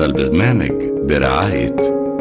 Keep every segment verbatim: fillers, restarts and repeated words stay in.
هذا البرنامج برعاية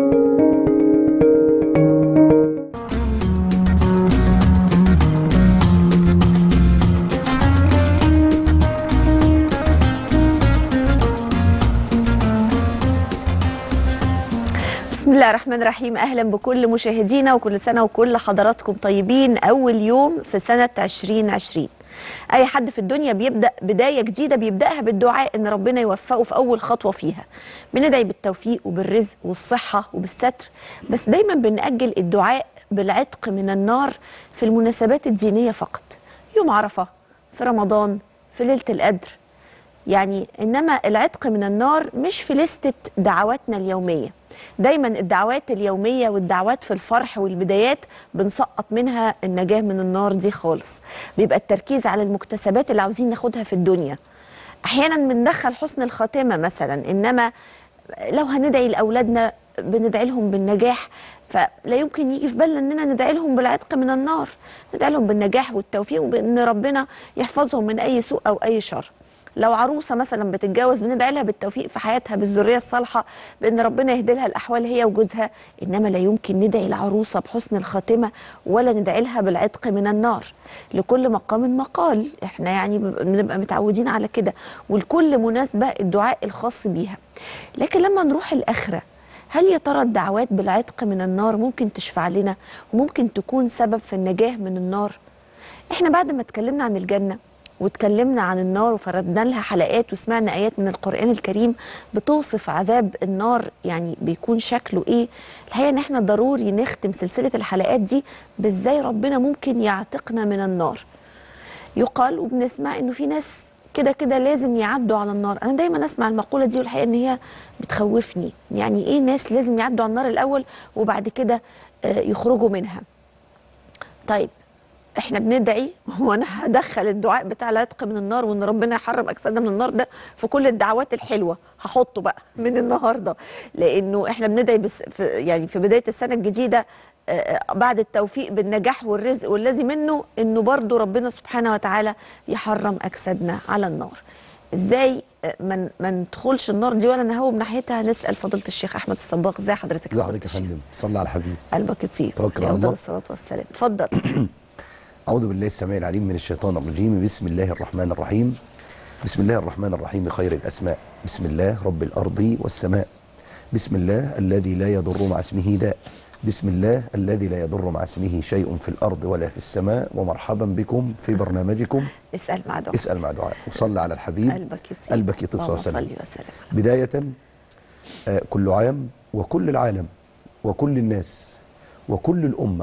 بسم الله الرحمن الرحيم. أهلا بكل مشاهدينا وكل سنة وكل حضراتكم طيبين. أول يوم في سنة عشرين عشرين، أي حد في الدنيا بيبدأ بداية جديدة بيبدأها بالدعاء إن ربنا يوفقه في أول خطوة فيها. بندعي بالتوفيق وبالرزق والصحة وبالستر، بس دايما بنأجل الدعاء بالعتق من النار في المناسبات الدينية فقط، يوم عرفة، في رمضان، في ليلة القدر يعني. إنما العتق من النار مش في لستة دعواتنا اليومية. دايما الدعوات اليومية والدعوات في الفرح والبدايات بنسقط منها النجاة من النار دي خالص. بيبقى التركيز على المكتسبات اللي عاوزين ناخدها في الدنيا. أحيانا بندخل حسن الخاتمة مثلا، إنما لو هندعي لأولادنا بندعي لهم بالنجاح، فلا يمكن يجي في بالنا اننا ندعي لهم بالعتق من النار. ندعي لهم بالنجاح والتوفيق وبان ربنا يحفظهم من اي سوء او اي شر. لو عروسه مثلا بتتجوز بندعي لها بالتوفيق في حياتها، بالذريه الصالحه، بان ربنا يهدي لها الاحوال هي وجوزها. انما لا يمكن ندعي العروسه بحسن الخاتمه ولا ندعي لها بالعتق من النار. لكل مقام مقال، احنا يعني بنبقى متعودين على كده، ولكل مناسبه الدعاء الخاص بيها. لكن لما نروح الاخره، هل يا ترى الدعوات بالعتق من النار ممكن تشفع لنا وممكن تكون سبب في النجاه من النار؟ احنا بعد ما اتكلمنا عن الجنه واتكلمنا عن النار وفردنا لها حلقات وسمعنا آيات من القرآن الكريم بتوصف عذاب النار يعني بيكون شكله ايه، الحقيقة ان احنا ضروري نختم سلسلة الحلقات دي بازاي ربنا ممكن يعتقنا من النار. يقال وبنسمع انه في ناس كده كده لازم يعدوا على النار. انا دايما اسمع المقولة دي والحقيقة ان هي بتخوفني. يعني ايه ناس لازم يعدوا على النار الاول وبعد كده يخرجوا منها؟ طيب احنا بندعي، وانا هدخل الدعاء بتاع العتق من النار وان ربنا يحرم اجسادنا من النار ده في كل الدعوات الحلوه، هحطه بقى من النهارده، لانه احنا بندعي بس في يعني في بدايه السنه الجديده بعد التوفيق بالنجاح والرزق والذي منه، انه برضو ربنا سبحانه وتعالى يحرم اجسادنا على النار. ازاي ما ما ندخلش النار دي ولا نهوب ناحيتها؟ نسال فضيله الشيخ احمد الصباغ. ازي حضرتك؟ ازي حضرتك يا فندم؟ صلى على الحبيب. قلبك يطيب. توكل على الله. الصلاه والسلام. اتفضل. أعوذ بالله السميع العليم من الشيطان الرجيم. بسم الله الرحمن الرحيم. بسم الله الرحمن الرحيم خير الأسماء. بسم الله رب الأرض والسماء. بسم الله الذي لا يضر مع اسمه داء. بسم الله الذي لا يضر مع اسمه شيء في الأرض ولا في السماء. ومرحبا بكم في برنامجكم اسأل مع دعاء. اسأل مع دعاء. وصلى على الحبيب. قلبك يطيب. قلبك يطيب. صلى الله عليه وسلم. بداية آه كل عام وكل العالم وكل الناس وكل الأمة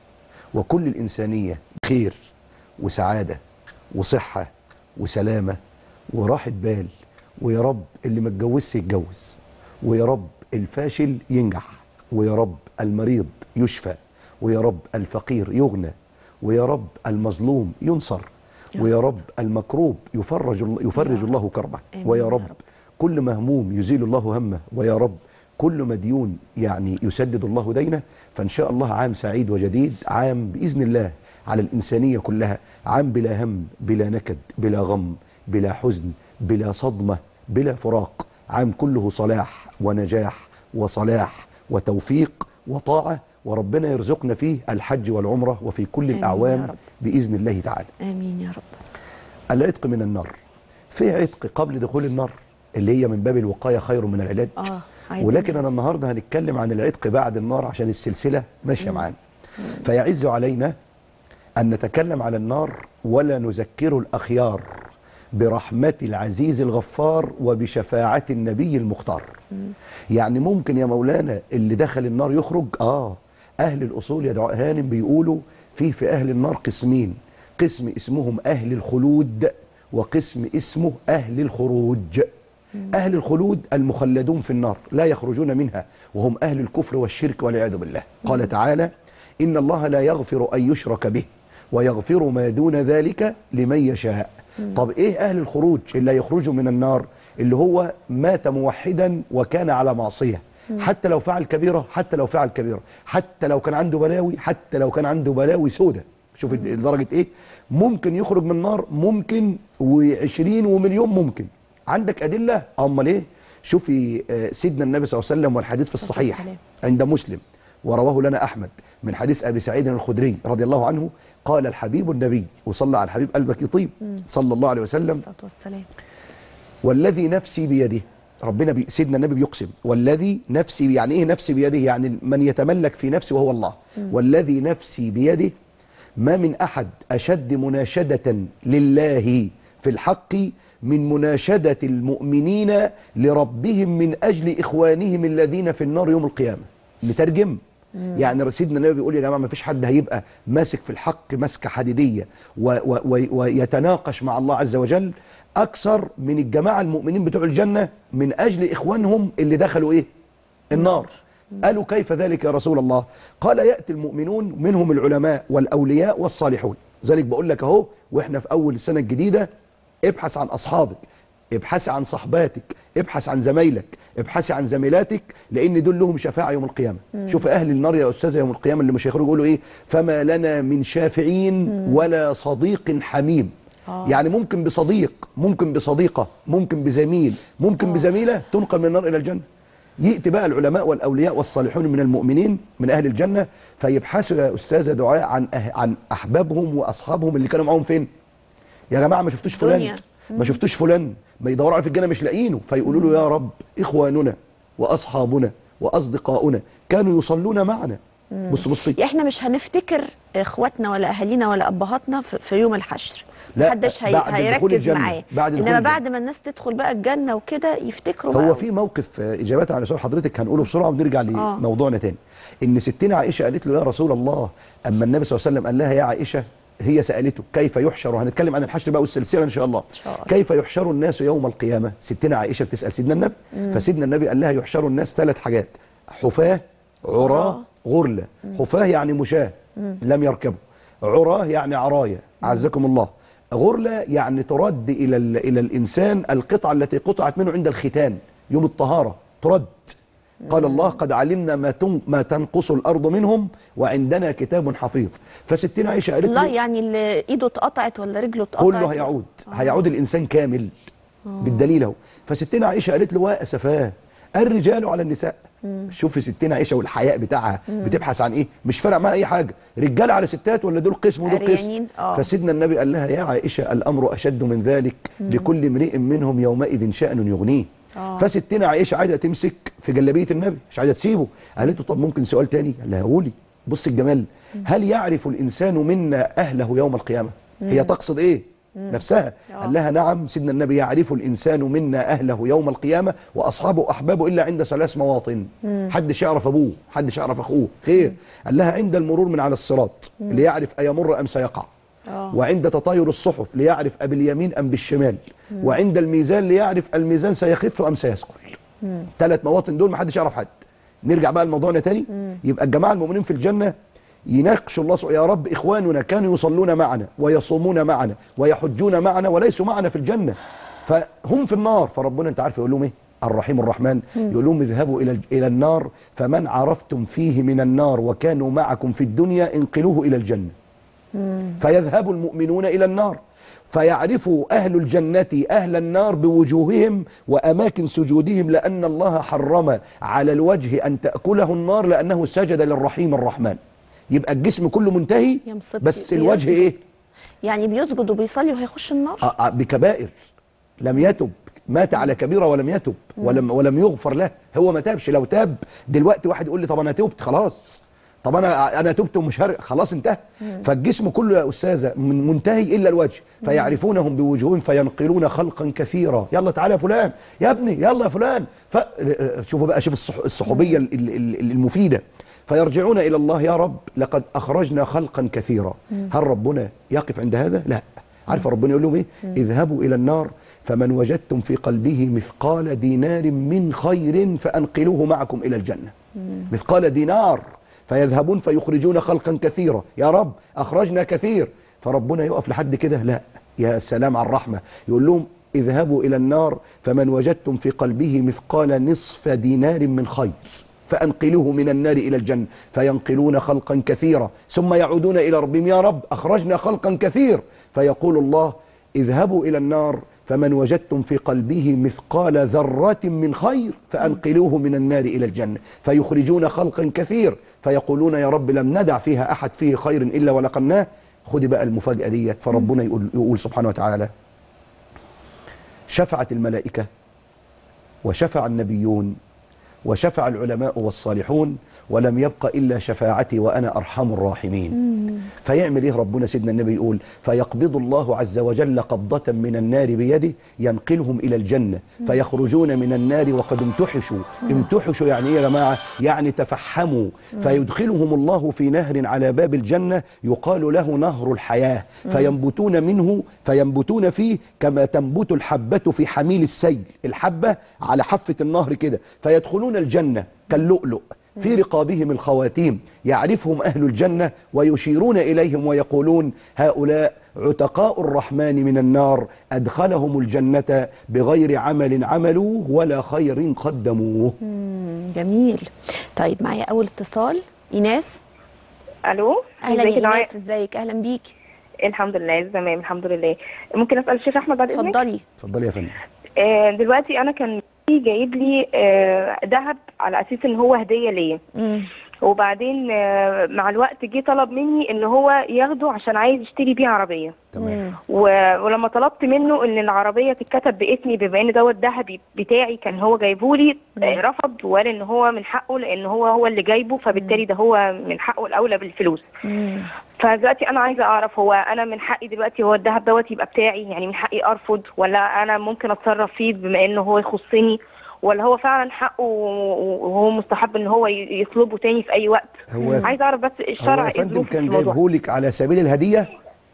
وكل الإنسانية بخير وسعادة وصحة وسلامة وراحة بال. ويا رب اللي ما اتجوزش يتجوز، ويا رب الفاشل ينجح، ويا رب المريض يشفى، ويا رب الفقير يغنى، ويا رب المظلوم ينصر، ويا رب المكروب يفرج يفرج الله كربه، ويا رب كل مهموم يزيل الله همه، ويا رب كل مديون يعني يسدد الله دينه. فإن شاء الله عام سعيد وجديد، عام بإذن الله على الإنسانية كلها، عام بلا هم بلا نكد بلا غم بلا حزن بلا صدمة بلا فراق، عام كله صلاح ونجاح وصلاح وتوفيق وطاعة، وربنا يرزقنا فيه الحج والعمرة وفي كل الأعوام بإذن الله تعالى. آمين يا رب. العتق من النار. في عتق قبل دخول النار اللي هي من باب الوقاية خير من العلاج. آه. ولكن أنا النهاردة هنتكلم عن العتق بعد النار عشان السلسلة ماشية معانا. فيعز علينا أن نتكلم على النار ولا نذكر الأخيار برحمة العزيز الغفار وبشفاعة النبي المختار. يعني ممكن يا مولانا اللي دخل النار يخرج؟ آه أهل الأصول يا دعاء هانم بيقولوا فيه في أهل النار قسمين، قسم اسمهم أهل الخلود وقسم اسمه أهل الخروج. أهل الخلود المخلدون في النار لا يخرجون منها، وهم أهل الكفر والشرك والعياذ بالله. قال تعالى: إن الله لا يغفر أن يشرك به ويغفر ما دون ذلك لمن يشاء. طب إيه أهل الخروج اللي يخرجوا من النار؟ اللي هو مات موحدا وكان على معصية، حتى لو فعل كبيرة، حتى لو فعل كبيرة، حتى لو كان عنده بلاوي، حتى لو كان عنده بلاوي سودة. شوف درجة إيه؟ ممكن يخرج من النار، ممكن وعشرين ومليون ممكن. عندك أدلة؟ أمال إيه؟ شوفي سيدنا النبي صلى الله عليه وسلم، والحديث في الصحيح عند مسلم ورواه لنا أحمد من حديث أبي سعيد الخدري رضي الله عنه، قال الحبيب النبي، وصلى على الحبيب قلبك يطيب صلى الله عليه وسلم، والذي نفسي بيده، ربنا بي سيدنا النبي بيقسم، والذي نفسي، يعني ايه نفسي بيده؟ يعني من يتملك في نفسه وهو الله. مم. والذي نفسي بيده ما من أحد أشد مناشدة لله في الحق من مناشدة المؤمنين لربهم من أجل إخوانهم الذين في النار يوم القيامة. نترجم. مم. يعني سيدنا النبي بيقول يا جماعة ما فيش حد هيبقى ماسك في الحق مسكة حديدية ويتناقش مع الله عز وجل أكثر من الجماعة المؤمنين بتوع الجنة من أجل إخوانهم اللي دخلوا إيه؟ النار. قالوا كيف ذلك يا رسول الله؟ قال يأتي المؤمنون منهم العلماء والأولياء والصالحون. ذلك بقول لك أهو وإحنا في أول السنة الجديدة، ابحث عن أصحابك، ابحثي عن صحباتك، ابحث عن زمايلك، ابحثي عن زميلاتك، لأن دول لهم شفاعة يوم القيامة. مم. شوف أهل النار يا أستاذة يوم القيامة اللي مش هيخرجوا يقولوا إيه؟ فما لنا من شافعين مم. ولا صديق حميم. آه. يعني ممكن بصديق، ممكن بصديقة، ممكن بزميل، ممكن آه. بزميلة تنقل من النار إلى الجنة. يأتي بقى العلماء والأولياء والصالحون من المؤمنين من أهل الجنة فيبحثوا يا أستاذة دعاء عن أه عن أحبابهم وأصحابهم اللي كانوا معاهم فين؟ يا جماعة ما شفتوش فلان، ما شفتوش فلان، ما يدوروا عليه في الجنة مش لاقيينه، فيقولوا له يا رب إخواننا وأصحابنا وأصدقاؤنا كانوا يصلون معنا. بص بصي، احنا مش هنفتكر اخواتنا ولا اهالينا ولا ابهاتنا في يوم الحشر، محدش هي... هيركز معاه، انما بعد ما الناس تدخل بقى الجنه وكده يفتكروا. هو في موقف اجابه على سؤال حضرتك هنقوله بسرعه ونرجع لموضوعنا تاني. ان ستنا عائشه قالت له يا رسول الله، اما النبي صلى الله عليه وسلم قال لها يا عائشه، هي سالته كيف يحشر، وهنتكلم عن الحشر بقى والسلسله ان شاء الله. كيف يحشر الناس يوم القيامه؟ ستنا عائشه بتسال سيدنا النبي، مم. فسيدنا النبي قال لها يحشر الناس ثلاث حاجات: حفاه، عراه، غرلة. حفاه يعني مشاه لم يركبوا، عراه يعني عرايا أعزكم الله، غرلة يعني ترد إلى إلى الإنسان القطعة التي قطعت منه عند الختان يوم الطهارة، ترد. قال الله قد علمنا ما ما تنقص الأرض منهم وعندنا كتاب حفيظ. فستنا عائشة قالت له يعني اللي إيده اتقطعت ولا رجله اتقطعت كله هيعود، آه. هيعود الإنسان كامل. آه. بالدليل اهو. فستنا عائشة قالت له وأسفاه الرجال على النساء. شوفي ستنا عائشة والحياء بتاعها بتبحث عن ايه؟ مش فارق معاها اي حاجه، رجاله على ستات ولا دول قسم ودول قسم. فسيدنا النبي قال لها يا عائشه الامر اشد من ذلك، مم. لكل امرئ منهم يومئذ شأن يغنيه. أوه. فستنا عائشه عايزه تمسك في جلابيه النبي، مش عايزه تسيبه. قالت له طب ممكن سؤال تاني؟ قال لها قولي. بص الجمال، مم. هل يعرف الانسان منا اهله يوم القيامه؟ مم. هي تقصد ايه؟ نفسها. أوه. قال لها نعم سيدنا النبي يعرف الإنسان منا أهله يوم القيامة وأصحابه أحبابه إلا عند ثلاث مواطن. حدش يعرف أبوه، حدش يعرف أخوه، خير. مم. قال لها عند المرور من على الصراط ليعرف أيمر أم سيقع. أوه. وعند تطاير الصحف ليعرف أباليمين أم بالشمال. مم. وعند الميزان ليعرف الميزان سيخف أم سيثقل. ثلاث مواطن دول محدش يعرف حد. نرجع بقى لموضوعنا تاني. مم. يبقى الجماعة المؤمنين في الجنة يناقش الله يا رب إخواننا كانوا يصلون معنا ويصومون معنا ويحجون معنا وليسوا معنا في الجنة، فهم في النار. فربنا انت عارف يقول لهم ايه؟ الرحيم الرحمن يقول لهم اذهبوا الى الى النار فمن عرفتم فيه من النار وكانوا معكم في الدنيا انقلوه الى الجنة. فيذهب المؤمنون الى النار فيعرف أهل الجنة أهل النار بوجوههم وأماكن سجودهم، لأن الله حرم على الوجه أن تأكله النار لأنه سجد للرحيم الرحمن. يبقى الجسم كله منتهي بس الوجه ايه؟ يعني بيسجد وبيصلي وهيخش النار؟ آه بكبائر لم يتب، مات على كبيره ولم يتب ولم ولم يغفر له. هو ما تابش. لو تاب دلوقتي واحد يقول لي طب انا تبت خلاص، طب انا انا تبت ومش هرق خلاص انتهى. فالجسم كله يا استاذه منتهي الا الوجه، فيعرفونهم بوجوههم فينقلون خلقا كثيرا. يلا تعالى يا فلان، يا ابني يلا يا فلان. شوفوا بقى، شوف الصحوبيه المفيده. فيرجعون إلى الله يا رب لقد أخرجنا خلقا كثيرا. هل ربنا يقف عند هذا؟ لا. عارف ربنا يقول لهم إيه؟ اذهبوا إلى النار فمن وجدتم في قلبه مثقال دينار من خير فأنقلوه معكم إلى الجنة. مثقال دينار. فيذهبون فيخرجون خلقا كثيرا. يا رب أخرجنا كثير. فربنا يقف لحد كده؟ لا. يا سلام على الرحمة. يقول لهم اذهبوا إلى النار فمن وجدتم في قلبه مثقال نصف دينار من خير فأنقلوه من النار إلى الجنة. فينقلون خلقا كثيرا ثم يعودون إلى ربهم يا رب أخرجنا خلقا كثير. فيقول الله اذهبوا إلى النار فمن وجدتم في قلبه مثقال ذرة من خير فأنقلوه من النار إلى الجنة فيخرجون خلقا كثير فيقولون يا رب لم ندع فيها أحد فيه خير إلا ولقناه. خدي بقى المفاجأة ديت. فربنا يقول, يقول سبحانه وتعالى: شفعت الملائكة وشفع النبيون وشفع العلماء والصالحون ولم يبق إلا شفاعتي وأنا أرحم الراحمين. مم. فيعمل إيه ربنا؟ سيدنا النبي يقول: فيقبض الله عز وجل قبضة من النار بيده ينقلهم إلى الجنة مم. فيخرجون من النار وقد امتحشوا. مم. امتحشوا يعني إيه يا جماعة؟ يعني تفحموا. مم. فيدخلهم الله في نهر على باب الجنة يقال له نهر الحياة. مم. فينبتون منه فينبتون فيه كما تنبت الحبة في حميل السيل، الحبة على حافة النهر كده، فيدخلون الجنة كاللؤلؤ في رقابهم الخواتيم، يعرفهم أهل الجنة ويشيرون إليهم ويقولون: هؤلاء عتقاء الرحمن من النار أدخلهم الجنة بغير عمل عملوه ولا خير قدموه. جميل. طيب معايا أول اتصال. إيناس. ألو. أهلا يا إيناس، إزيك؟ أهلا بيكي. الحمد لله تمام الحمد لله. ممكن أسأل الشيخ أحمد بعد إذنك؟ اتفضلي. اتفضلي يا فندم. آه دلوقتي أنا كان جايب لي ذهب آه على اساس ان هو هديه ليا، وبعدين آه مع الوقت جه طلب مني ان هو ياخده عشان عايز يشتري بيه عربيه. تمام. ولما طلبت منه ان العربيه تتكتب باسمي بما ان دوت ذهب بتاعي كان هو جايبه لي، آه رفض وقال ان هو من حقه لان هو هو اللي جايبه، فبالتالي ده هو من حقه الاولى بالفلوس. مم. فدلوقتي انا عايزه اعرف هو انا من حقي دلوقتي هو الذهب دوت يبقى بتاعي، يعني من حقي ارفض ولا انا ممكن اتصرف فيه بما انه هو يخصني، ولا هو فعلا حقه وهو مستحب ان هو يطلبه تاني في اي وقت؟ هو عايزه اعرف بس الشرع ايه ظروفه في الموضوع. كان جايبهولك على سبيل الهديه؟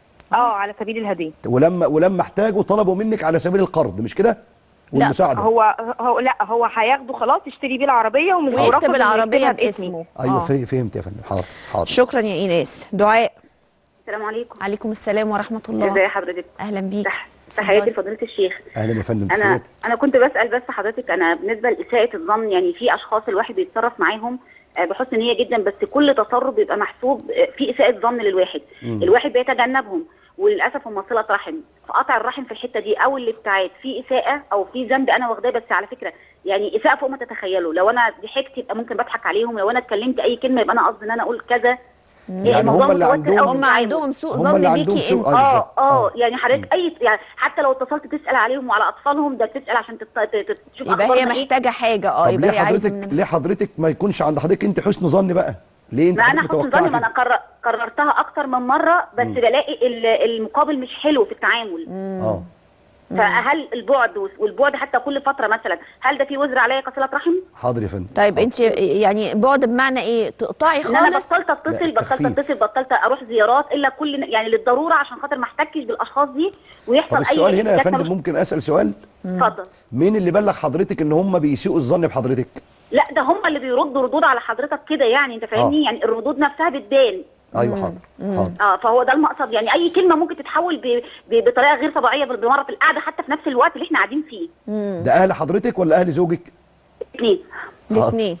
اه على سبيل الهديه. ولما ولما احتاجوا طلبوا منك على سبيل القرض مش كده؟ والمساعده. لا هو هو لا هو هياخده خلاص يشتري بيه العربيه ومش ويكتب العربيه باسمه. ايوه آه. فهمت يا فندم. حاضر حاضر. شكرا يا ايناس. دعاء. السلام عليكم. عليكم السلام ورحمه الله. ازي حضرتك؟ اهلا بيك. تحياتي لفضيله الشيخ. اهلا يا فندم. انا تحياتي. انا كنت بسال بس حضرتك، انا بالنسبه لاساءه الظن، يعني في اشخاص الواحد بيتصرف معاهم بحسن نيه جدا بس كل تصرف بيبقى محسوب في اساءه ظن للواحد. مم. الواحد بيتجنبهم وللاسف هم صله رحم، فقطع الرحم في الحته دي او الابتعاد في اساءه او في ذنب انا واخداه، بس على فكره يعني اساءه فوق ما تتخيلوا. لو انا ضحكت يبقى ممكن بضحك عليهم، لو انا اتكلمت اي كلمه يبقى انا قصدي ان انا اقول كذا. يعني هم اللي عندهم هم عندهم سوء ظن بيكي انت. اه اه يعني حضرتك اي يعني حتى لو اتصلت تسال عليهم وعلى اطفالهم، ده بتسال عشان تشوف يبقى هي محتاجه حاجه. اه يبقى ليه حضرتك ليه حضرتك ما يكونش عند حضرتك انت حسن ظن بقى؟ ليه انت ما انا حسن ظن؟ ما انا قررتها اكتر من مره بس م. بلاقي المقابل مش حلو في التعامل. اه فهل البعد والبعد حتى كل فتره مثلا، هل ده في وزر عليا كصله رحم؟ حاضر يا فندم. طيب انت يعني بعد بمعنى ايه؟ تقطعي خالص؟ انا بطلت اتصل بطلت اتصل بطلت اروح زيارات الا كل يعني للضروره عشان خاطر ما احتكش بالاشخاص دي ويحصل اي. طب السؤال هنا يا فندم ممكن اسال سؤال؟ اتفضل. مين اللي بلغ حضرتك ان هم بيسيئوا الظن بحضرتك؟ لا ده هم اللي بيردوا ردود على حضرتك كده، يعني انت فاهمني؟ آه. يعني الردود نفسها بتبان. ايوه حاضر حاضر. اه فهو ده المقصد، يعني اي كلمه ممكن تتحول ب... ب... بطريقه غير طبيعيه بمره في القعده حتى في نفس الوقت اللي احنا قاعدين فيه. مم. ده اهل حضرتك ولا اهل زوجك؟ الاثنين. الاثنين.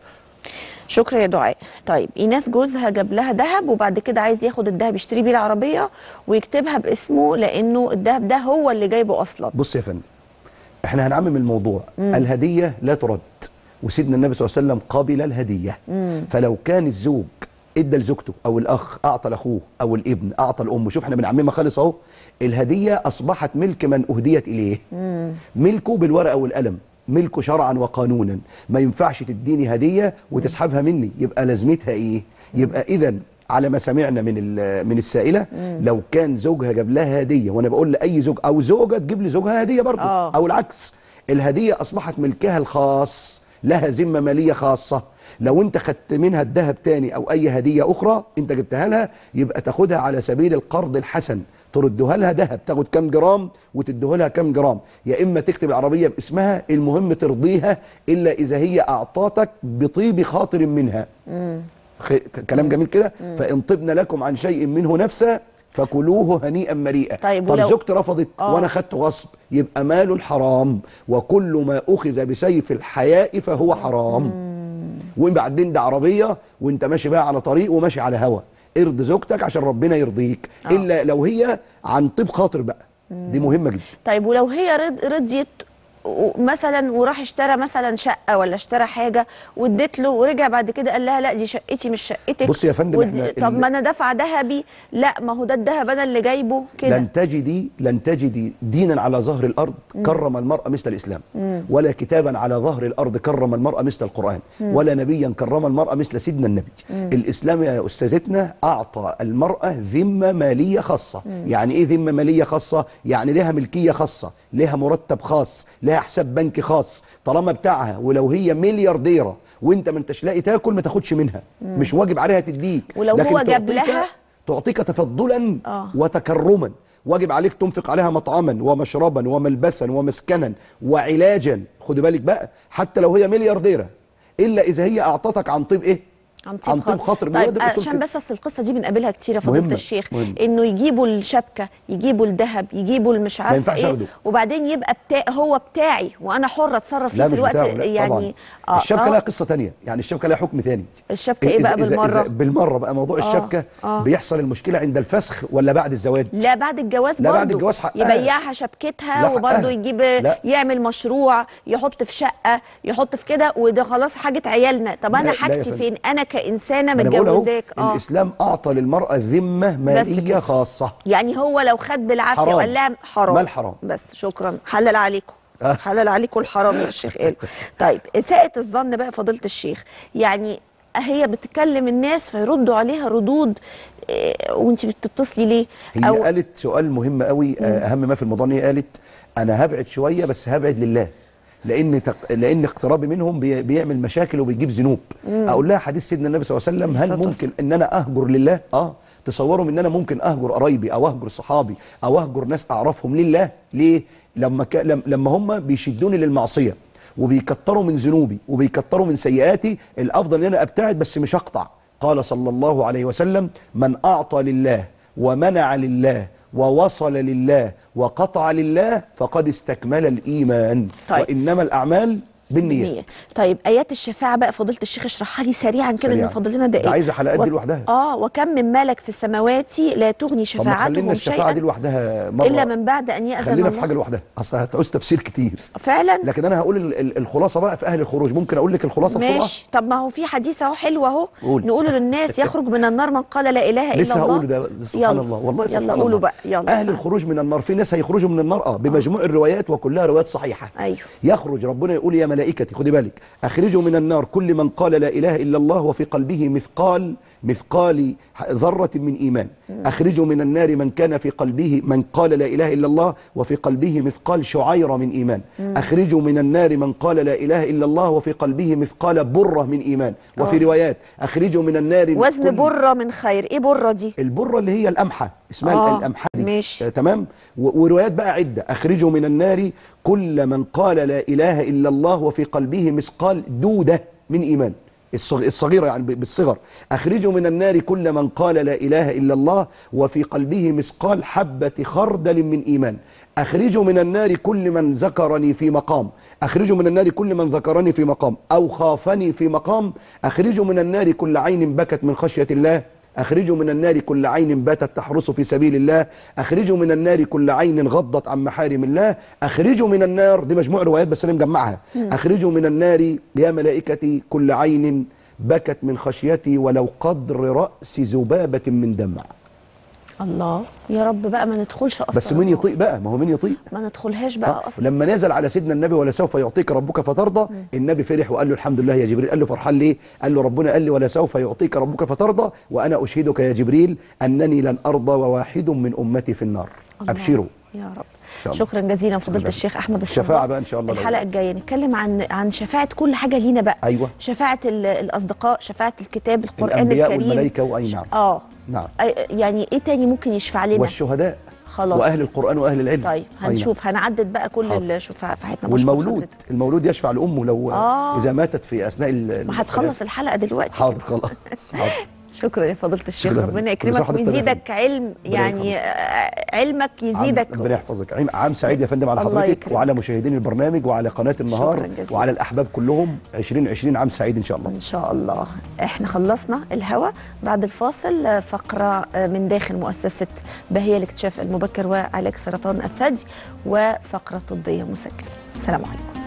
شكرا يا دعاء. طيب ايناس جوزها جاب لها ذهب وبعد كده عايز ياخد الذهب يشتري بيه العربيه ويكتبها باسمه لانه الذهب ده هو اللي جايبه اصلا. بص يا فندم، احنا هنعمم الموضوع. مم. الهديه لا ترد، وسيدنا النبي صلى الله عليه وسلم قابل الهديه. مم. فلو كان الزوج ادى لزوجته او الاخ اعطى لاخوه او الابن اعطى لامه، شوف احنا بنعممها خالص اهو، الهديه اصبحت ملك من اهديت اليه. مم. ملكه بالورقه والقلم، ملكه شرعا وقانونا. ما ينفعش تديني هديه وتسحبها مني، يبقى لازمتها ايه؟ يبقى اذا على ما سمعنا من من السائله، مم. لو كان زوجها جاب لها هديه، وانا بقول لاي زوج او زوجه تجيب لزوجها هديه برضه أوه. او العكس، الهديه اصبحت ملكها الخاص، لها ذمه ماليه خاصه. لو انت خدت منها الذهب تاني او اي هديه اخرى انت جبتها لها، يبقى تاخدها على سبيل القرض الحسن، تردها لها ذهب، تاخد كام جرام وتديه لها كام جرام، يا اما تكتب العربيه باسمها، المهم ترضيها الا اذا هي اعطاتك بطيب خاطر منها. مم. كلام جميل كده. فان طبن لكم عن شيء منه نفسا فكلوه هنيئا مريئا. طيب, طب زوجتي رفضت آه. وانا خدته غصب، يبقى مال حرام، وكل ما اخذ بسيف الحياء فهو حرام. مم. وبعدين ده عربيه وانت ماشي بقى على طريق وماشي على هوا، ارض زوجتك عشان ربنا يرضيك. آه. الا لو هي عن طيب خاطر بقى، دي مهمه جدا. طيب ولو هي رض رضيت مثلا وراح اشترى مثلا شقه ولا اشترى حاجه واديت له ورجع بعد كده قال لها لا دي شقتي مش شقتك. بص يا فندم ود... طب ما انا دافعه ذهبي، لا ما هو ده الذهب انا اللي جايبه كده. لن تجدي لن تجدي دينا على ظهر الارض كرم المرأة مثل الاسلام، مم. ولا كتابا على ظهر الارض كرم المرأة مثل القرآن، مم. ولا نبيا كرم المرأة مثل سيدنا النبي. مم. الاسلام يا استاذتنا اعطى المرأة ذمة مالية خاصة. مم. يعني ايه ذمة مالية خاصة؟ يعني لها ملكية خاصة، لها مرتب خاص، لها حساب بنكي خاص، طالما بتاعها. ولو هي مليارديره وانت ما انتش لاقي تاكل ما تاخدش منها. مم. مش واجب عليها تديك، ولو لكن هو جاب لها تعطيك تفضلا آه. وتكرما. واجب عليك تنفق عليها مطعما ومشربا وملبسا ومسكنا وعلاجا. خدي بالك بقى، حتى لو هي مليارديره الا اذا هي اعطتك عن طيب ايه؟ عن طيب خاطر, خاطر. طيب عشان بس اصل القصه دي بنقابلها كتير يا فضيله الشيخ، مهمة. انه يجيبوا الشبكه، يجيبوا الذهب، يجيبوا المش عارفه ايه أخده. وبعدين يبقى بتاع هو بتاعي وانا حره اتصرف فيه في الوقت يعني. آه الشبكه لها قصه ثانيه، يعني الشبكه لها حكم ثاني. الشبكه ايه بقى بالمره؟ بالمره بقى موضوع آه. الشبكه آه. بيحصل المشكله عند الفسخ ولا بعد الزواج؟ لا بعد الجواز. لا بعد الجواز حقها يبيعها شبكتها وبرده يجيب لا. يعمل مشروع، يحط في شقه، يحط في كده، وده خلاص حاجه عيالنا. طب انا حاجتي فين؟ انا كانسانه متجوزاك. آه. الاسلام اعطى للمراه ذمه ماليه خاصه. يعني هو لو خد بالعافيه وقال لها حرام، ما الحرام؟ بس شكرا، حلل عليكم حلل عليكم الحرام يا الشيخ قال. طيب اساءة الظن بقى فضيله الشيخ، يعني هي بتكلم الناس فيردوا عليها ردود إيه وانت بتتصلي ليه؟ هي أو قالت سؤال مهم قوي، اهم ما في الموضوع ان هي قالت انا هبعد شويه بس هبعد لله، لان تق... لان اقترابي منهم بي... بيعمل مشاكل وبيجيب ذنوب. اقول لها حديث سيدنا النبي صلى الله عليه وسلم، هل ممكن ان انا اهجر لله؟ اه تصوروا ان انا ممكن اهجر قرايبي او اهجر صحابي او اهجر ناس اعرفهم لله؟ ليه؟ لما ك... لما هم بيشدوني للمعصيه وبيكتروا من ذنوبي وبيكتروا من سيئاتي، الافضل ان انا ابتعد بس مش اقطع. قال صلى الله عليه وسلم: من اعطى لله ومنع لله ووصل لله وقطع لله فقد استكمل الإيمان. طيب. وإنما الأعمال بالنيات. طيب آيات الشفاعة بقى فضيلة الشيخ اشرحها لي سريعا كده، لأن فاضل لنا دقيقة. عايزة حلقات و... دي لوحدها. اه وكم من ملك في السماوات لا تغني شفاعتهم شيئا. الشفاعة دي لوحدها مرة، إلا من بعد أن يأذن الله. خلينا في حاجة لوحدها، أصل هتعوز تفسير كتير فعلا. لكن أنا هقول الخلاصة بقى في أهل الخروج. ممكن أقول لك الخلاصة بسرعة؟ ماشي. طب ما هو في حديث أهو حلو أهو نقوله للناس: يخرج من النار من قال لا إله إلا الله. لسه هقوله ده، سبحان يلا. الله والله سبحان يلا الله. قولوا بقى يلا. أهل الخروج من النار، في ناس هيخرجوا من النار اه بمجموع الروايات وكلها روايات صحيحة. أيوه. يخرج ربنا يقول: يا ملائكتي خدي بالك، أخرجوا من النار كل من قال لا إله إلا الله وفي قلبه مثقال مثقال ذرة من إيمان. أخرجوا من النار من كان في قلبه من قال لا إله إلا الله وفي قلبه مثقال شعيرة من إيمان. أخرجوا من النار من قال لا إله إلا الله وفي قلبه مثقال برة من إيمان. وفي روايات: أخرجوا من النار وزن برة من خير. إيه برة دي؟ البرة اللي هي القمحة، اسمها آه. القمحة دي. ماشي. آه تمام. وروايات بقى عدة: أخرجوا من النار كل من قال لا إله إلا الله وفي قلبه مثقال دودة من إيمان، الصغيرة يعني بالصغر. أخرجوا من النار كل من قال لا إله إلا الله وفي قلبه مثقال حبة خردل من إيمان. أخرجوا من النار كل من ذكرني في مقام. أخرجوا من النار كل من ذكرني في مقام أو خافني في مقام. أخرجوا من النار كل عين بكت من خشية الله. أخرجوا من النار كل عين باتت تحرس في سبيل الله. أخرجوا من النار كل عين غضت عن محارم الله. أخرجوا من النار، دي مجموع روايات بس أنا مجمعها. أخرجوا من النار يا ملائكتي كل عين بكت من خشيتي ولو قدر رأس ذبابة من دمع. الله يا رب بقى ما ندخلش اصلا. بس مين يطيق بقى؟ ما هو مين يطيق؟ ما ندخلهاش بقى آه. اصلا. لما نزل على سيدنا النبي ولا سوف يعطيك ربك فترضى، مم. النبي فرح وقال له الحمد لله يا جبريل. قال له فرحان ليه؟ قال له ربنا قال لي ولا سوف يعطيك ربك فترضى وانا اشهدك يا جبريل انني لن ارضى وواحد من امتي في النار. الله. ابشروا يا رب. شكرا جزيلا فضيله الشيخ احمد الصباح. الشفاعه بقى ان شاء الله الحلقه الجايه نتكلم عن عن شفاعه كل حاجه لينا بقى. ايوه. شفاعه الاصدقاء، شفاعه الكتاب، القران الأنبياء الكريم، والملائكه واي نعم. اه نعم. يعني ايه تاني ممكن يشفع لنا؟ والشهداء خلاص. واهل القران واهل العلم. طيب هنشوف، هنعدد بقى كل الشفاعتنا. والمولود، المولود يشفع لامه لو آه. اذا ماتت في اثناء ما هتخلص الحلقه دلوقتي. حاضر خلاص. حاضر. شكرا يا فضيله الشيخ، شكراً. ربنا كل سنة يكرمك وحضرتك طيب يا ويزيدك علم، ربنا يعني آه، علمك يزيدك. ربنا يحفظك. عام- عام سعيد يا فندم على الله حضرتك يكرمك. وعلى مشاهدين البرنامج وعلى قناه النهار شكراً جزيلاً. وعلى الاحباب كلهم. عشرين عشرين عام سعيد ان شاء الله. ان شاء الله. احنا خلصنا الهوا. بعد الفاصل آه، فقره آه، من داخل مؤسسه بهية لاكتشاف المبكر وعلاج سرطان الثدي وفقره طبيه مسجله. السلام عليكم.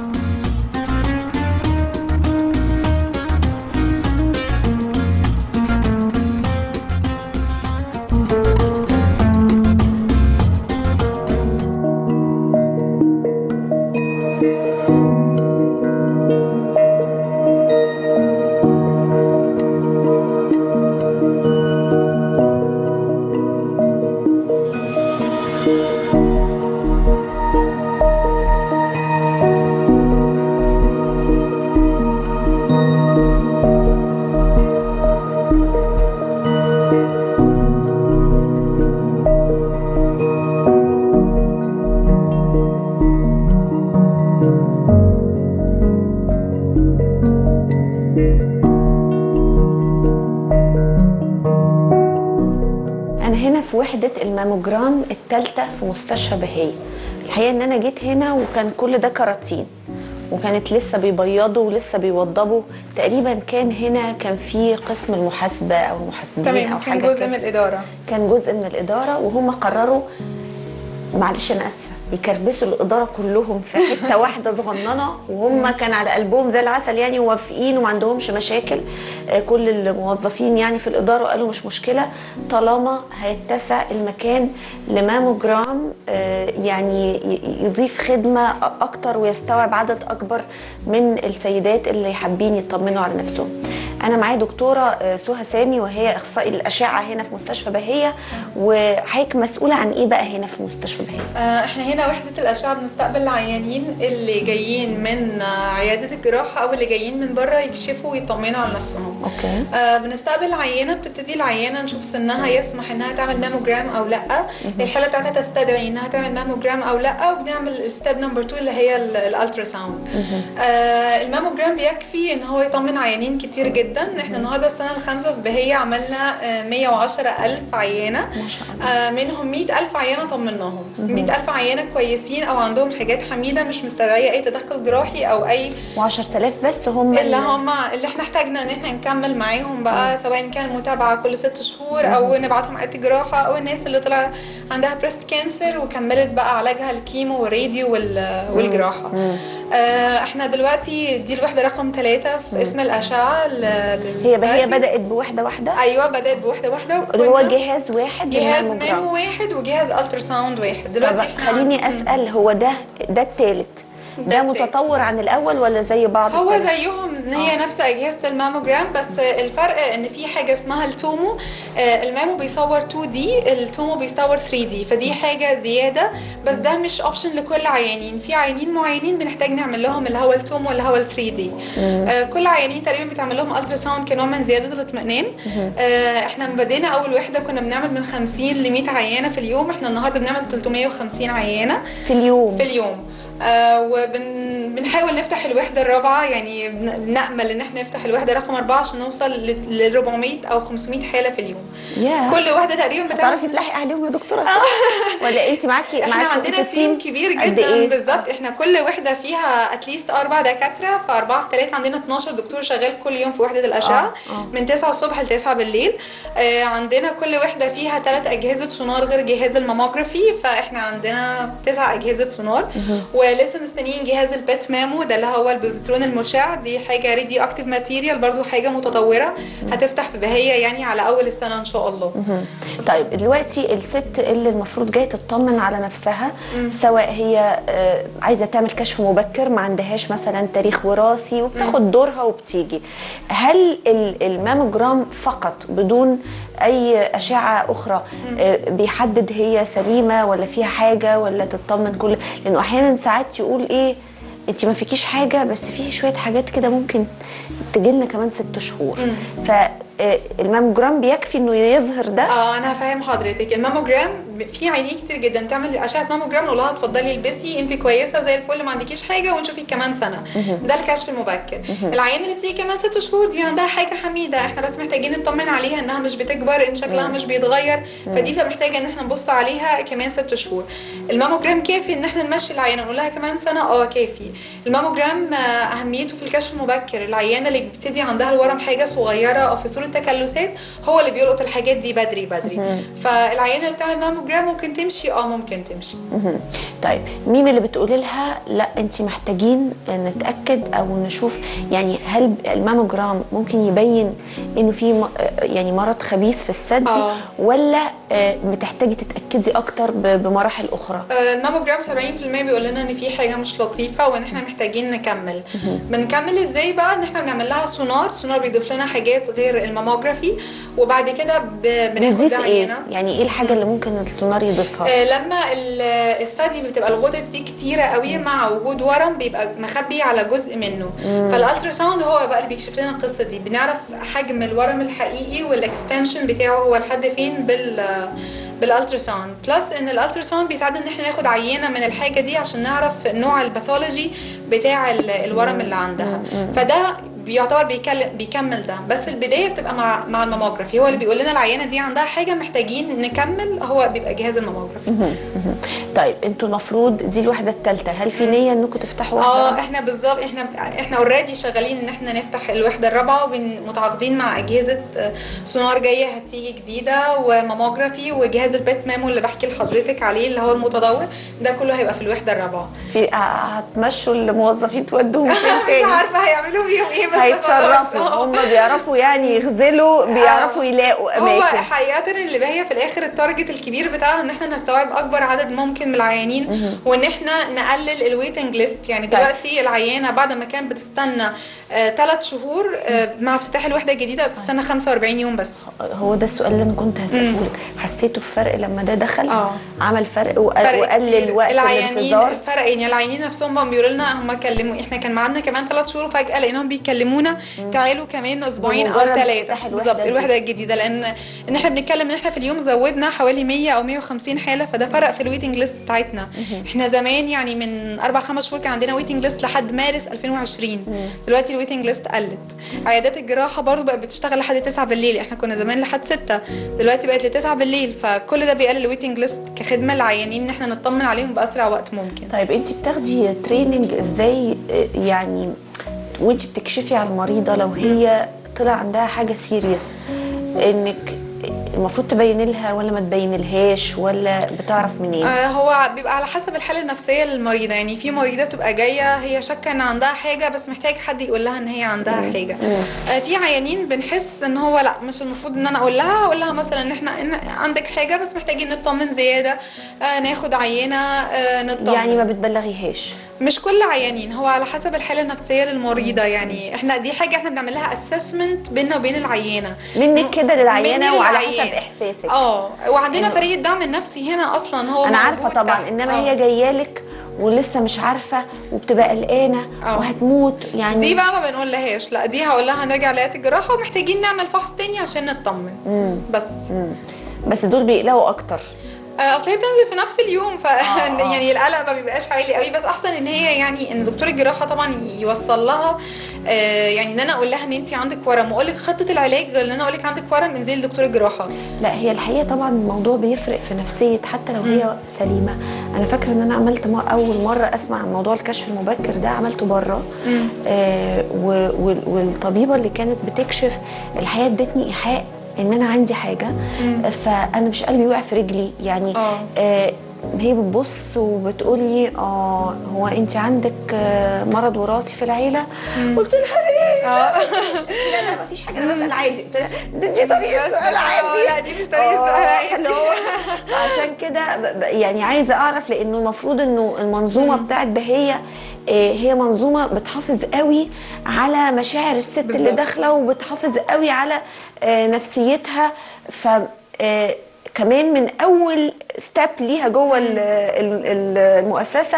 في وحدة الماموجرام الثالثة في مستشفى بهية. الحقيقة ان انا جيت هنا وكان كل ده كراتين، وكانت لسه بيبيضوا ولسه بيوضبوا. تقريبا كان هنا كان في قسم المحاسبة او المحاسبين تمام، او حاجة كان جزء كده. من الإدارة. كان جزء من الإدارة، وهم قرروا معلش انا اسفه يكربسوا الاداره كلهم في حته واحده صغننه، وهم كان على قلبهم زي العسل يعني، ووافقين وما عندهمش مشاكل. آه كل الموظفين يعني في الاداره قالوا مش مشكله طالما هيتسع المكان لماموجرام آه يعني يضيف خدمه اكتر ويستوعب عدد اكبر من السيدات اللي حابين يطمنوا على نفسهم. انا معايا دكتوره سهى سامي وهي اخصائي الاشعه هنا في مستشفى بهية، وحضرتك مسؤوله عن ايه بقى هنا في مستشفى بهية؟ آه احنا هنا وحده الاشعه بنستقبل العيانين اللي جايين من عياده الجراحه او اللي جايين من بره يكشفوا ويطمنوا على نفسهم. اوكي. آه بنستقبل عينه، بتبتدي العينه نشوف سنها يسمح انها تعمل ماموجرام او لا، الحاله بتاعتها تستدعي انها تعمل ماموجرام او لا، وبنعمل ستيب نمبر اتنين اللي هي الالترا ساوند. آه الماموجرام بيكفي ان هو يطمن عيانين كتير جدا. احنا النهارده السنه الخامسه في بهية عملنا مية وعشرة ألف عينه، ما شاء الله. منهم مية ألف عينه طمناهم. مية ألف عينه كويسين او عندهم حاجات حميده مش مستدعيه اي تدخل جراحي او اي، وعشرة آلاف بس هم اللي هم اللي احنا احتاجنا ان احنا نكمل معاهم بقى، سواء كان متابعه كل ست شهور او نبعتهم عياده الجراحه، او الناس اللي طلع عندها بريست كانسر وكملت بقى علاجها الكيمو والراديو والجراحه. اه احنا دلوقتي دي الوحده رقم ثلاثة في اسم الاشعه. هي هي بدات بوحده واحده؟ ايوه بدات بوحده واحده. اللي هو جهاز واحد، جهاز مامو واحد وجهاز الترا ساوند واحد. دلوقتي احنا خليني اسال، هو ده ده الثالث ده متطور عن الاول ولا زي بعض؟ هو التالت؟ زيهم ان هي آه. نفس اجهزه الماموجرام، بس الفرق ان في حاجه اسمها التومو. المامو بيصور تو دي، التومو بيصور ثري دي، فدي حاجه زياده، بس ده مش اوبشن لكل عيانين. في عيانين معينين بنحتاج نعمل لهم اللي هو التومو اللي هو الثري دي. آه كل عيانين تقريبا بيتعمل لهم الترا ساوند كنوع من زياده الاطمئنان. آه احنا بدينا اول وحده كنا بنعمل من خمسين ل مية عيانه في اليوم، احنا النهارده بنعمل ثلاثمية وخمسين عيانه في اليوم في اليوم. آه وبنحاول نفتح الوحده الرابعه، يعني بنأمل ان احنا نفتح الوحده رقم أربعة عشان نوصل ل أربعمية او خمسمية حاله في اليوم. yeah. كل وحده تقريبا بتعرفي تلاحقي عليهم يا دكتوره صح؟ ولا انت معاكي احنا معاكي عندنا تيم كبير جدا. إيه؟ بالظبط. احنا كل وحده فيها اتليست اربع دكاتره، فاربعه في ثلاثه عندنا اتناشر دكتور شغال كل يوم في وحده الاشعه. آه. آه. من تسعة الصبح ل تسعة بالليل. آه عندنا كل وحده فيها ثلاث اجهزه سونار غير جهاز الماموجرافي، فاحنا عندنا تسع اجهزه سونار. ولسه مستنيين جهاز البيت مامو ده اللي هو البوزيترون المشع، دي حاجه راديو اكتيف ماتيريال برضو، حاجه متطوره هتفتح في بهية يعني على اول السنه ان شاء الله. طيب دلوقتي الست اللي المفروض جايه تطمن على نفسها، مم. سواء هي عايزه تعمل كشف مبكر، ما عندهاش مثلا تاريخ وراثي وبتاخد مم. دورها وبتيجي، هل الماموجرام فقط بدون اي اشعه اخرى مم. بيحدد هي سليمه ولا فيها حاجه ولا تطمن كل؟ لانه احيانا ساعات يقول ايه انت ما فيكيش حاجه بس فيه شويه حاجات كده ممكن تجيلنا كمان ست شهور. ف الماموجرام بيكفي انه يظهر ده؟ اه انا هفهم حضرتك. الماموجرام في عيانين كتير جدا تعمل اشعه ماموجرام نقول لها اتفضلي البسي انت كويسه زي الفل ما عندكيش حاجه ونشوفك كمان سنه. ده الكشف المبكر. العيان اللي بتيجي كمان ست شهور دي عندها حاجه حميده احنا بس محتاجين نطمن عليها انها مش بتكبر ان شكلها مش بيتغير، فدي بتبقى محتاجه ان احنا نبص عليها كمان ست شهور. الماموجرام كافي ان احنا نمشي العيانه نقول لها كمان سنه اه كافي. الماموجرام اهميته في الكشف المبكر. العيانه اللي بتبتدي عندها الورم حاجه صغيره او في صوره تكلسات هو اللي بيلقط الحاجات دي بدري بدري. فالعيانه اللي بتعمل ماموجرام ممكن تمشي اه ممكن تمشي. طيب مين اللي بتقولي لها لا انت محتاجين نتاكد او نشوف، يعني هل الماموجرام ممكن يبين انه في يعني مرض خبيث في الثدي آه. ولا بتحتاجي تتاكدي اكتر بمراحل اخرى؟ الماموجرام سبعين في المية بيقول لنا ان في حاجه مش لطيفه وان احنا محتاجين نكمل. بنكمل ازاي بقى؟ ان احنا بنعمل لها سونار، سونار بيضيف لنا حاجات غير الماموجرافي وبعد كده بناخد عينه. يعني ايه الحاجه اللي ممكن السونار يضيفها؟ آه لما الثدي بتبقى الغدد فيه كتيره قوي مع وجود ورم بيبقى مخبي على جزء منه، فالالترا ساوند هو بقى اللي بيكشف لنا القصه دي، بنعرف حجم الورم الحقيقي والاكستنشن بتاعه هو لحد فين بال بالالترا ساوند. بلس ان الالترا ساوند بيساعدنا ان احنا ناخد عينه من الحاجه دي عشان نعرف نوع الباثولوجي بتاع الورم اللي عندها. فده بيعتبر بيكلم بيكمل ده، بس البدايه بتبقى مع مع الماموجرافي هو اللي بيقول لنا العيانه دي عندها حاجه محتاجين نكمل، هو بيبقى جهاز الماموجرافي. طيب انتوا المفروض دي الوحده الثالثه، هل في نيه انكم تفتحوا واحده؟ اه احنا بالظبط احنا احنا اوريدي شغالين ان احنا نفتح الوحده الرابعه ومتعاقدين مع اجهزه سونار جايه هتيجي جديده وماموجرافي وجهاز البيت مامو اللي بحكي لحضرتك عليه اللي هو المتدور ده كله هيبقى في الوحده الرابعه. في هتمشوا الموظفين تودوهم فين تاني؟ مش عارفه هيعملوا بيهم ايه هيتصرفوا هم بيعرفوا يعني يغزلوا بيعرفوا يلاقوا اماكن. هو حقيقه اللي هي في الاخر التارجت الكبير بتاعها ان احنا نستوعب اكبر عدد ممكن من العيانين وان احنا نقلل الويتنج ليست. يعني دلوقتي طيب. العيانه بعد ما كانت بتستنى ثلاث آه شهور آه مع افتتاح الوحده الجديده بتستنى خمسة وأربعين يوم بس. هو ده السؤال اللي انا كنت هساله لك، حسيتوا بفرق لما ده دخل؟ أوه. عمل فرق وقلل وقت الانتظار؟ فرق يعني العيانين نفسهم بيقولوا لنا هم كلموا احنا كان معانا كمان ثلاث شهور وفجاه لقيناهم بيكلمونا تعالوا كمان اسبوعين او ثلاثه بالظبط الوحده الجديده، لان ان احنا بنتكلم ان احنا في اليوم زودنا حوالي مية او مية وخمسين حاله، فده فرق في الويتنج ليست بتاعتنا. احنا زمان يعني من اربع خمس شهور كان عندنا ويتنج ليست لحد مارس ألفين وعشرين، دلوقتي الويتنج ليست قلت. عيادات الجراحه برضو بقت بتشتغل لحد تسعة بالليل، احنا كنا زمان لحد ستة دلوقتي بقت ل تسعة بالليل، فكل ده بيقلل الويتنج ليست كخدمه للعيانين ان احنا نطمن عليهم باسرع وقت ممكن. طيب انت بتاخدي تريننج ازاي يعني وانت بتكشفي على المريضه لو هي طلع عندها حاجه سيريس انك المفروض تبين لها ولا ما تبين لهاش ولا بتعرف منين؟ آه هو بيبقى على حسب الحاله النفسيه للمريضه. يعني في مريضه بتبقى جايه هي شاكه ان عندها حاجه بس محتاج حد يقول لها ان هي عندها مم. حاجه. آه في عيانين بنحس ان هو لا مش المفروض ان انا اقول لها اقول لها مثلا ان احنا إن عندك حاجه بس محتاجين نطمن زياده آه ناخد عينه آه نطمن. يعني ما بتبلغيهاش؟ مش كل عيانين، هو على حسب الحاله النفسيه للمريضه. يعني احنا دي حاجه احنا بنعمل لها اسسمنت بيننا وبين العيانه منك كده للعيانه وعلى حسب احساسك. اه وعندنا فريق الدعم النفسي هنا اصلا هو انا عارفه طبعا تحت. انما أوه. هي جايه لك ولسه مش عارفه وبتبقى قلقانه وهتموت يعني دي بقى ما بنقول لهاش لا، دي هقول لها هنرجع لعياده الجراحه ومحتاجين نعمل فحص تاني عشان نطمن. مم. بس مم. بس دول بيقلقوا اكتر. اصل هي بتنزل في نفس اليوم ف آه. يعني القلق ما بيبقاش عالي قوي، بس احسن ان هي يعني ان دكتور الجراحه طبعا يوصل لها آه يعني ان انا اقول لها ان انت عندك ورم واقول لك خطه العلاج غير ان انا اقول لك عندك ورم انزلي لدكتور الجراحه. لا هي الحقيقه طبعا الموضوع بيفرق في نفسيه حتى لو هي م. سليمه. انا فاكره ان انا عملت اول مره اسمع عن موضوع الكشف المبكر ده عملته بره آه والطبيبه اللي كانت بتكشف الحقيقه ادتني ايحاء ان انا عندي حاجه مم. فانا مش قلبي وقع في رجلي يعني. آه. آه هي بتبص وبتقول لي اه هو انت عندك آه مرض وراثي في العيله؟ مم. قلت لها ايه؟ اه لا لا مفيش حاجه انا بسال عادي. قلت لها دي, دي طريقه السؤال عادي. لا دي مش طريقه السؤال عادي. عشان كده يعني عايزه اعرف لانه المفروض انه المنظومه بتاعت بهيه هي منظومه بتحافظ قوي على مشاعر الست بالزبط. اللي داخله وبتحافظ قوي على نفسيتها. ف كمان من اول ستيب ليها جوه المؤسسه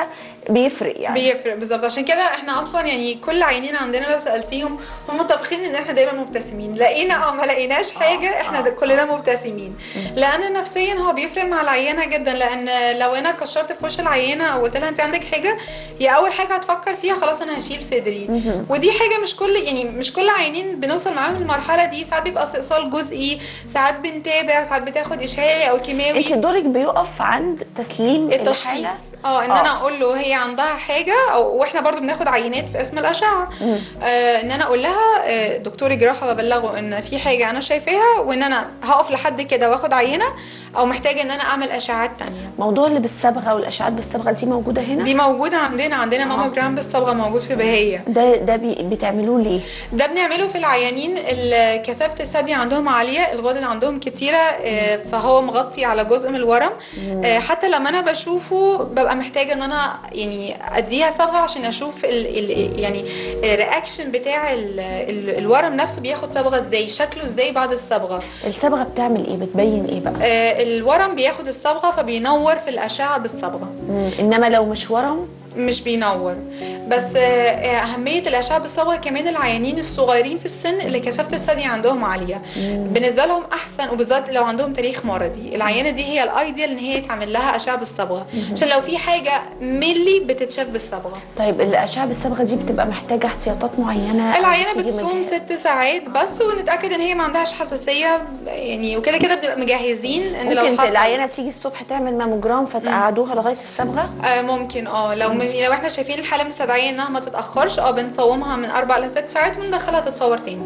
بيفرق يعني. بيفرق بالظبط. عشان كده احنا اصلا يعني كل عيانين عندنا لو سالتيهم هم متفقين ان احنا دايما مبتسمين، لقينا او ما لقيناش حاجه احنا آه. كلنا مبتسمين، لان نفسيا هو بيفرق مع العيانه جدا. لان لو انا كشرت في وش العيانه او قلت لها انت عندك حاجه، هي اول حاجه هتفكر فيها خلاص انا هشيل صدري. ودي حاجه مش كل يعني مش كل عيانين بنوصل معاهم المرحله دي. ساعات بيبقى استئصال جزئي، ساعات بنتابع، ساعات بتاخد اشعاعي او كيماوي. انت دورك بيقف عند تسليم التشخيص. اه ان آه. انا اقول له هي عندها حاجه، او واحنا برضو بناخد عينات في قسم الاشعه، آه ان انا اقول لها آه دكتور الجراحه ببلغه ان في حاجه انا شايفاها، وان انا هقف لحد كده واخد عينه، او محتاجه ان انا اعمل اشعاعات ثانيه. موضوع اللي بالصبغه والاشعاعات بالصبغه دي موجوده هنا؟ دي موجوده عندنا عندنا آه. ماموجرام بالصبغه موجود في بهيه. ده ده بتعملوه ليه؟ ده بنعمله في العيانين اللي كثافه الثدي عندهم عاليه، الغدد عندهم كتيره، آه فهو مغطي على جزء من الورم. آه حتى لما انا بشوفه ببقى محتاجه ان انا يعني اديها صبغه عشان اشوف ال ال يعني الرياكشن بتاع ال ال الورم نفسه بياخد صبغه ازاي، شكله ازاي بعد الصبغه. الصبغه بتعمل ايه؟ بتبين ايه بقى؟ آه الورم بياخد الصبغه فبينور في الاشعه بالصبغه. انما لو مش ورم مش بينور. بس اهميه الاشعه بالصبغه كمان العيانين الصغيرين في السن اللي كثافه الثدي عندهم عاليه، مم. بالنسبه لهم احسن، وبالذات لو عندهم تاريخ مرضي العيانه دي هي الايديال ان هي يتعمل لها اشعه بالصبغه، عشان لو في حاجه ملي بتتشاف بالصبغه. طيب الاشعه بالصبغه دي بتبقى محتاجه احتياطات معينه؟ العيانه بتصوم ست ساعات بس، ونتاكد ان هي ما عندهاش حساسيه يعني، وكده كده بنبقى مجهزين ان لو حصل العيانه تيجي الصبح تعمل ماموجرام فتقعدوها لغايه الصبغه؟ آه ممكن. اه لو مش لو احنا شايفين الحاله مستدعيه انها ما تتاخرش، اه بنصومها من اربع لست ساعات وندخلها تتصور تاني.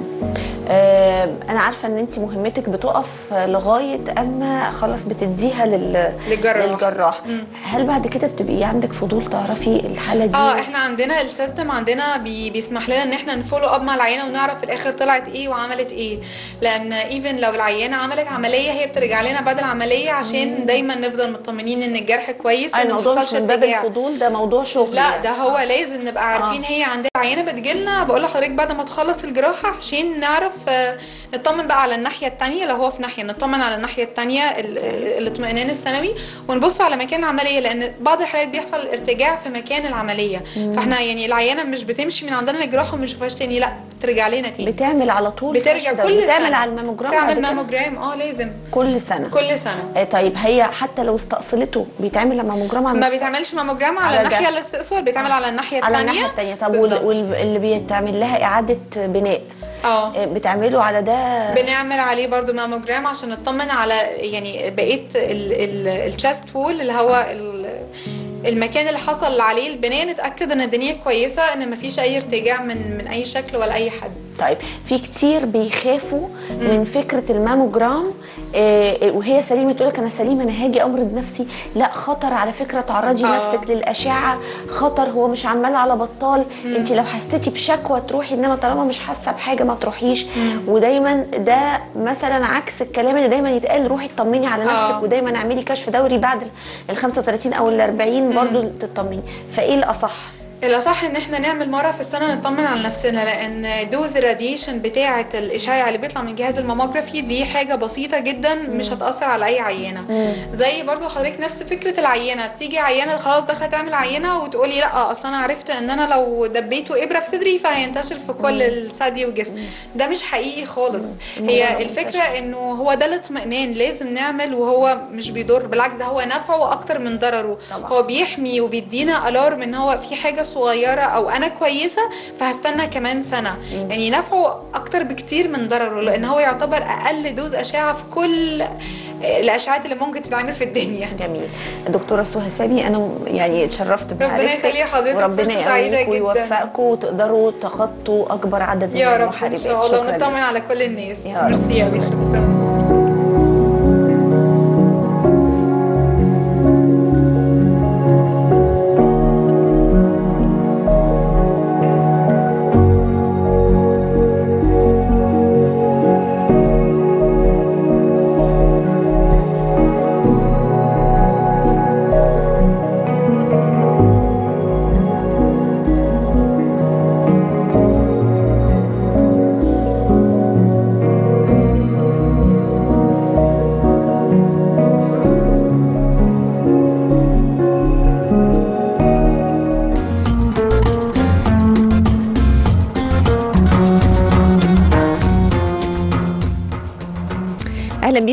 آه انا عارفه ان انت مهمتك بتقف لغايه اما خلاص بتديها لل... للجراح, للجراح. هل بعد كده بتبقي عندك فضول تعرفي الحاله دي؟ اه احنا عندنا السيستم عندنا بي... بيسمح لنا ان احنا نفولو اب مع العيانه ونعرف في الاخر طلعت ايه وعملت ايه، لان ايفن لو العيانه عملت عمليه هي بترجع لنا بعد العمليه عشان مم. دايما نفضل مطمنين ان الجرح كويس وان ما حصلش ارتجاع. باب الفضول ده موضوع شغل لا يعني. ده هو آه. لازم نبقى عارفين. آه. هي عندنا عيانه بتجيلنا بقول لحضرتك بعد ما تخلص الجراحه عشان نعرف آه نطمن بقى على الناحيه الثانيه، لو هو في ناحيه نطمن على الناحيه الثانيه الاطمئنان السنوي، ونبص على مكان العمليه، لان بعض الحالات بيحصل ارتجاع في مكان العمليه. مم. فاحنا يعني العيانه مش بتمشي من عندنا للجراحه وما نشوفهاش تاني، لا بترجع لنا تاني. بتعمل على طول؟ بترجع كل سنه. بتعمل على الماموجرام؟ بتعمل ماموجرام اه لازم كل سنه كل سنه. آه طيب هي حتى لو استأصلته بيتعمل ماموجرام على ما بيتعملش ماموجرام على, على الناحيه الاستئصال، بيتعمل على الناحيه الثانيه. على الناحيه الثانيه. طب واللي بيتعمل لها اعاده بناء اه بتعملوا على ده؟ بنعمل عليه برضو ماموجرام عشان نطمن على يعني بقيه الشاست وول اللي هو المكان اللي حصل عليه البناء، نتاكد ان الدنيا كويسه، ان مفيش اي ارتجاع من من اي شكل ولا اي حد. طيب في كتير بيخافوا مم. من فكره الماموجرام آه وهي سليمه، تقول لك انا سليمه انا هاجي امرض نفسي. لا خطر على فكره، تعرضي آه. نفسك للاشعه خطر، هو مش عمال على بطال. انت لو حسيتي بشكوى تروحي، انما طالما مش حاسه بحاجه ما تروحيش. مم. ودايما ده مثلا عكس الكلام اللي دايما يتقال روحي اطمني على نفسك. آه. ودايما اعملي كشف دوري بعد ال خمسة وثلاثين او ال أربعين برضو تطمني. فايه الاصح؟ الأصح إن إحنا نعمل مرة في السنة نطمن على نفسنا، لأن دوز الراديشن بتاعة الإشعاع اللي بيطلع من جهاز الماموجرافي دي حاجة بسيطة جدا مش هتأثر على أي عينة. مم. زي برضو حضرتك نفس فكرة العينة، بتيجي عينة خلاص داخلة تعمل عينة وتقولي لا أصلا أنا عرفت إن أنا لو دبيته إبرة في صدري فهينتشر في كل الثدي والجسم. ده مش حقيقي خالص. مم. هي الفكرة إنه هو ده الاطمئنان لازم نعمل، وهو مش بيضر، بالعكس ده هو نفعه أكتر من ضرره. طبعا. هو بيحمي وبيدينا ألارم إن هو في حاجة صغيره او انا كويسه فهستنى كمان سنه. مم. يعني نفعه اكتر بكتير من ضرره، لان هو يعتبر اقل دوز اشعه في كل الاشعاعات اللي ممكن تتعمل في الدنيا. جميل. دكتوره سهى سامي انا يعني اتشرفت بمعرفتك. ربنا يخلي حضرتك، وربنا يقويكم ويوفقكم وتقدروا تخطوا اكبر عدد من المحاربات. يا رب ان شاء الله، ونطمن على كل الناس. ميرسي قوي، شكرا.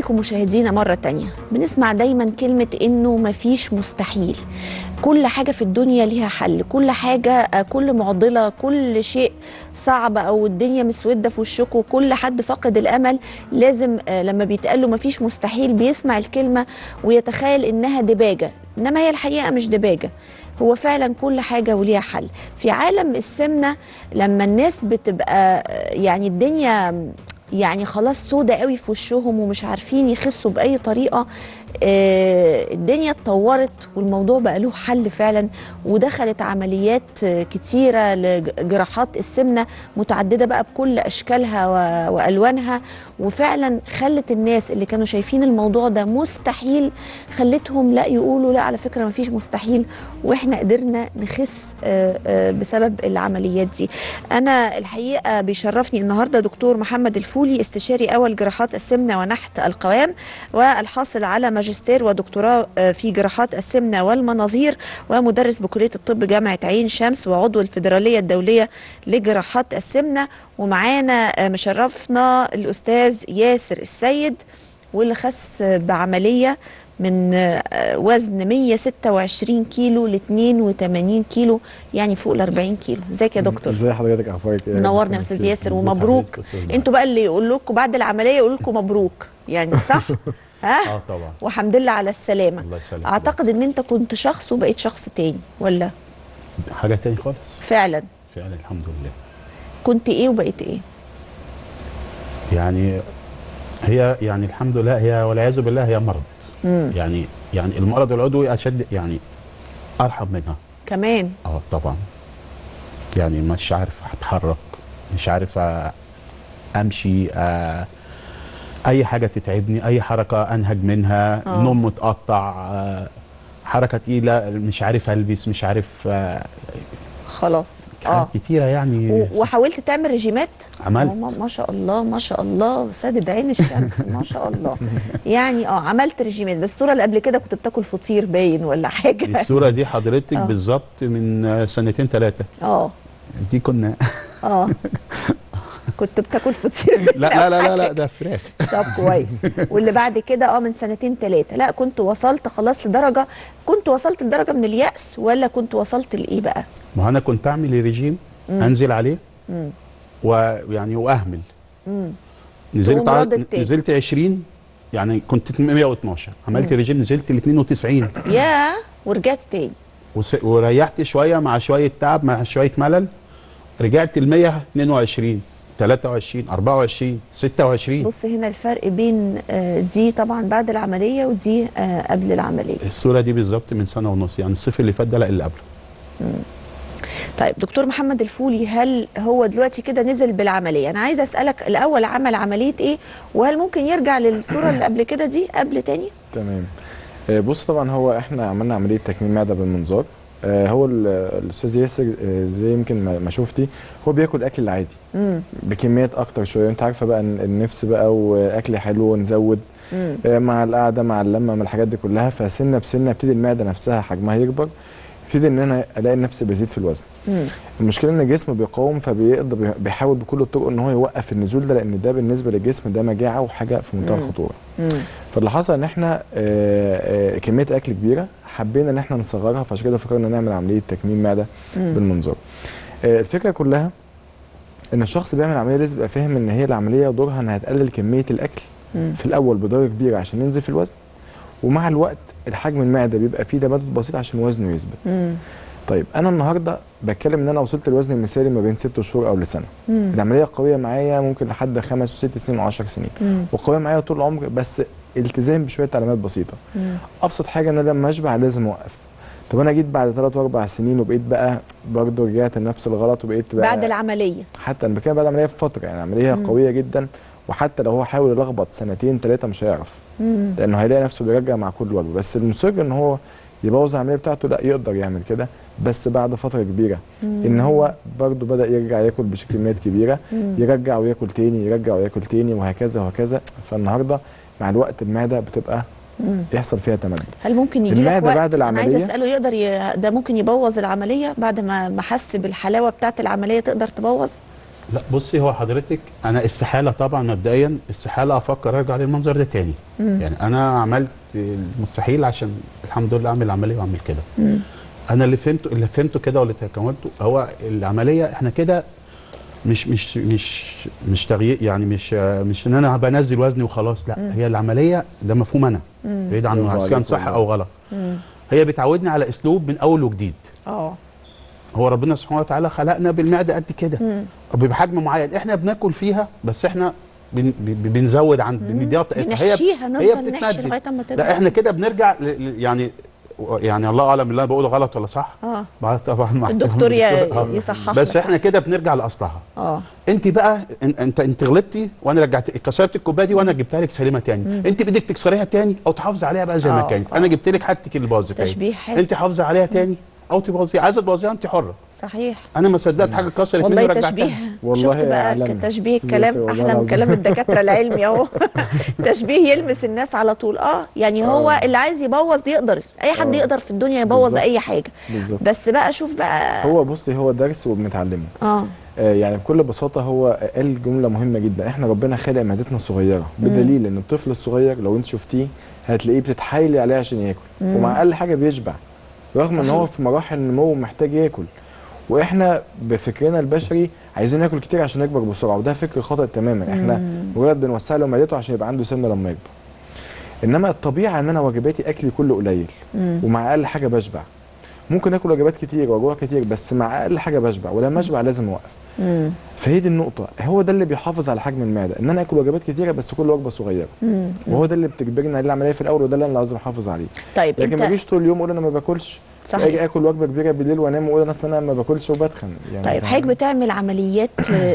بيكم مشاهدينا مرة تانية. بنسمع دايما كلمة إنه مفيش مستحيل، كل حاجة في الدنيا ليها حل، كل حاجة، كل معضلة، كل شيء صعب أو الدنيا مسودة في وشكوا، كل حد فقد الأمل لازم لما بيتقال له مفيش مستحيل بيسمع الكلمة ويتخيل إنها دباجة، إنما هي الحقيقة مش دباجة، هو فعلا كل حاجة وليها حل. في عالم السمنة لما الناس بتبقى يعني الدنيا يعني خلاص سودة قوي في وشهم ومش عارفين يخسوا بأي طريقة، آه الدنيا اتطورت والموضوع بقى له حل فعلا، ودخلت عمليات كتيرة لجراحات السمنة متعددة بقى بكل أشكالها وألوانها، وفعلا خلت الناس اللي كانوا شايفين الموضوع ده مستحيل خلتهم لا يقولوا لا على فكرة مفيش مستحيل، وإحنا قدرنا نخس آه آه بسبب العمليات دي. أنا الحقيقة بيشرفني النهاردة دكتور محمد الفولي، استشاري أول جراحات السمنة ونحت القوام، والحاصل على ماجستير ودكتوراه في جراحات السمنة والمناظير، ومدرس بكلية الطب جامعة عين شمس، وعضو الفيدرالية الدولية لجراحات السمنة. ومعانا مشرفنا الأستاذ ياسر السيد، واللي خس بعملية من وزن مية وستة وعشرين كيلو ل اتنين وتمانين كيلو، يعني فوق ال أربعين كيلو. ازيك يا دكتور؟ ازي حضرتك؟ اخبارك ايه؟ منورنا يا استاذ ياسر ومبروك. انتوا بقى اللي يقول لكم بعد العمليه يقول لكم مبروك يعني، صح؟ ها؟ اه طبعا. والحمد لله على السلامه. الله يسلمك. اعتقد ان انت كنت شخص وبقيت شخص تاني، ولا حاجه تاني خالص؟ فعلا فعلا الحمد لله. كنت ايه وبقيت ايه؟ يعني هي يعني الحمد لله هي والعياذ بالله هي مرض. مم. يعني يعني المرض العضوي اشد، يعني ارحم منها كمان. اه طبعا. يعني مش عارف اتحرك، مش عارف امشي، آه اي حاجه تتعبني، اي حركه انهج منها، أوه. نوم متقطع، آه حركه تقيله مش عارف البس، مش عارف آه خلاص اه كتيره يعني. وحاولت تعمل ريجيمات؟ عملت ما شاء الله ما شاء الله، سادد عين الشمس ما شاء الله. يعني اه عملت ريجيمات، بس الصوره اللي قبل كده كنت بتاكل فطير باين ولا حاجه؟ الصوره دي حضرتك بالظبط من سنتين ثلاثه. اه دي كنا اه كنت بتاكل فطير؟ لا لا لا لا لا ده فراخ. طب كويس. واللي بعد كده اه من سنتين ثلاثه، لا كنت وصلت خلاص لدرجه، كنت وصلت لدرجه من اليأس، ولا كنت وصلت لايه بقى؟ ما انا كنت اعمل ريجيم انزل عليه مم. ويعني واهمل. مم. نزلت ع... نزلت عشرين، يعني كنت مية واتناشر، عملت مم. ريجيم نزلت ل اتنين وتسعين. ياه، ورجعت تاني وس... وريحت شويه مع شويه تعب مع شويه ملل، رجعت ل مية واتنين وعشرين، تلاتة وعشرين، اربعة وعشرين، ستة وعشرين. بص هنا الفرق بين دي طبعا بعد العمليه ودي قبل العمليه. الصوره دي بالظبط من سنه ونص، يعني الصيف اللي فات ده لا اللي قبله. طيب دكتور محمد الفولي، هل هو دلوقتي كده نزل بالعمليه؟ انا عايزه اسالك الاول عمل عمليه ايه، وهل ممكن يرجع للصوره اللي قبل كده دي قبل تاني؟ تمام. بص طبعا هو احنا عملنا عمليه تكميم معده بالمنظار. هو الاستاذ ياسر زي يمكن ما شفتي هو بياكل اكل العادي مم. بكميات اكتر شويه، انت عارفه بقى النفس بقى واكل حلو نزود مم. مع القعده مع اللمه مع الحاجات دي كلها، فسنه بسنه ابتدي المعده نفسها حجمها يكبر، ابتدي ان انا الاقي نفسي بزيد في الوزن. مم. المشكله ان الجسم بيقاوم، فبيقدر بيحاول بكل الطرق ان هو يوقف النزول ده، لان ده بالنسبه للجسم ده مجاعه وحاجه في منتهى الخطوره. فاللي حصل ان احنا آآ آآ كميه اكل كبيره حبينا ان احنا نصغرها، فعشان كده فكرنا نعمل عمليه تكميم معده مم. بالمنظار. الفكره كلها ان الشخص بيعمل عمليه لازم يبقى فاهم ان هي العمليه دورها انها هتقلل كميه الاكل مم. في الاول بدرجه كبيره عشان ينزل في الوزن، ومع الوقت الحجم المعده بيبقى فيه تمدد بسيط عشان وزنه يثبت. مم. طيب انا النهارده بتكلم ان انا وصلت للوزن المثالي ما بين ست شهور او لسنه. مم. العمليه قويه معايا ممكن لحد خمس وست سنين وعشر سنين، مم. وقويه معايا طول العمر، بس التزام بشويه تعليمات بسيطه. مم. ابسط حاجه ان انا لما اشبع لازم اوقف. طب انا جيت بعد ثلاث واربع سنين وبقيت بقى برضه رجعت لنفس الغلط، وبقيت بقى بعد العمليه، حتى انا بتكلم بعد العمليه بفتره، يعني العمليه مم. قويه جدا، وحتى لو هو حاول يلخبط سنتين ثلاثه مش هيعرف، مم. لانه هيلاقي نفسه بيرجع مع كل وجبه. بس المصر ان هو يبوظ العمليه بتاعته لا، يقدر يعمل كده بس بعد فتره كبيره. مم. ان هو برضه بدا يرجع ياكل بكميات كبيره، مم. يرجع وياكل تاني، يرجع وياكل تاني، وهكذا وهكذا. فالنهارده مع الوقت المعده بتبقى مم. يحصل فيها تمدد. هل ممكن يجي لك وقت بعد العمليه؟ انا عايزه اساله، يقدر ي... ده ممكن يبوظ العمليه بعد ما ما حس بالحلاوه بتاعه العمليه، تقدر تبوظ؟ لا بصي، هو حضرتك انا استحاله طبعا مبدئيا استحاله افكر ارجع للمنظر ده تاني. مم. يعني انا عملت المستحيل عشان الحمد لله اعمل عمليه واعمل كده. مم. انا اللي فهمته اللي فهمته كده واللي تكونته هو العمليه احنا كده مش مش مش مش تغيير، يعني مش مش ان انا بنزل وزني وخلاص، لا. مم. هي العمليه ده مفهوم انا بعيد عنه كان صح او غلط. مم. هي بتعودني على اسلوب من اول وجديد. اه هو ربنا سبحانه وتعالى خلقنا بالمعده قد كده بحجم معين احنا بناكل فيها، بس احنا بن بنزود عن بنديها طاقتها. هي هي بتتمدد. لا احنا كده بنرجع يعني يعني الله اعلم اللي انا بقوله غلط ولا صح. اه بعد طبعا مع الدكتور يصحح، بس احنا كده بنرجع لاصلها. اه انت بقى انت انت غلطتي وانا رجعت كسرت الكوبايه دي وانا جبتها لك سليمه تاني. مم. انت بايدك تكسريها تاني او تحافظي عليها بقى زي ما كانت. انا جبت لك حاجتك اللي باظت تاني، تشبيه حلو. انت حافظه عليها تاني او تبوظيها، عايزه تبوظيها انت حره. صحيح. انا ما صدقت حاجه اتكسرت مني ورجعتها. والله تشبيه. شفت بقى تشبيه الكلام احلى من كلام الدكاتره العلمي اهو. تشبيه يلمس الناس على طول. اه يعني هو آه. اللي عايز يبوظ يقدر، اي حد آه. يقدر في الدنيا يبوظ بالزبط. اي حاجه بالزبط. بس بقى شوف بقى، هو بصي هو درس وبنتعلمه. اه يعني بكل بساطه هو قال جمله مهمه جدا، احنا ربنا خلق معدتنا صغيره، بدليل ان الطفل الصغير لو انت شفتيه هتلاقيه بتتحايلي عليه عشان ياكل، مم. ومع اقل حاجه بيشبع رغم صحيح. ان هو في مراحل النمو محتاج ياكل، واحنا بفكرنا البشري عايزين ناكل كتير عشان يكبر بسرعه، وده فكر خاطئ تماما. مم. احنا مجرد بنوسع له معدته عشان يبقى عنده سن لما يكبر. انما الطبيعه ان انا وجباتي اكلي كله قليل، مم. ومع اقل حاجه بشبع. ممكن اكل وجبات كتير واجوع كتير بس مع اقل حاجه بشبع، ولما اشبع لازم اوقف. مم. فهي دي النقطه، هو ده اللي بيحافظ على حجم المعده، ان انا اكل وجبات كتيره بس كل وجبه صغيره. مم. وهو ده اللي بتجبرني عليه العمليه في الاول، وده اللي انا لازم احافظ عليه. طيب لكن ما اجيش طول اليوم اقول انا ما باكلش، صحيح. اجي اكل وجبه كبيره بالليل وانام واقول اصل انا ما باكلش وبتخن. يعني طيب حضرتك بتعمل عمليات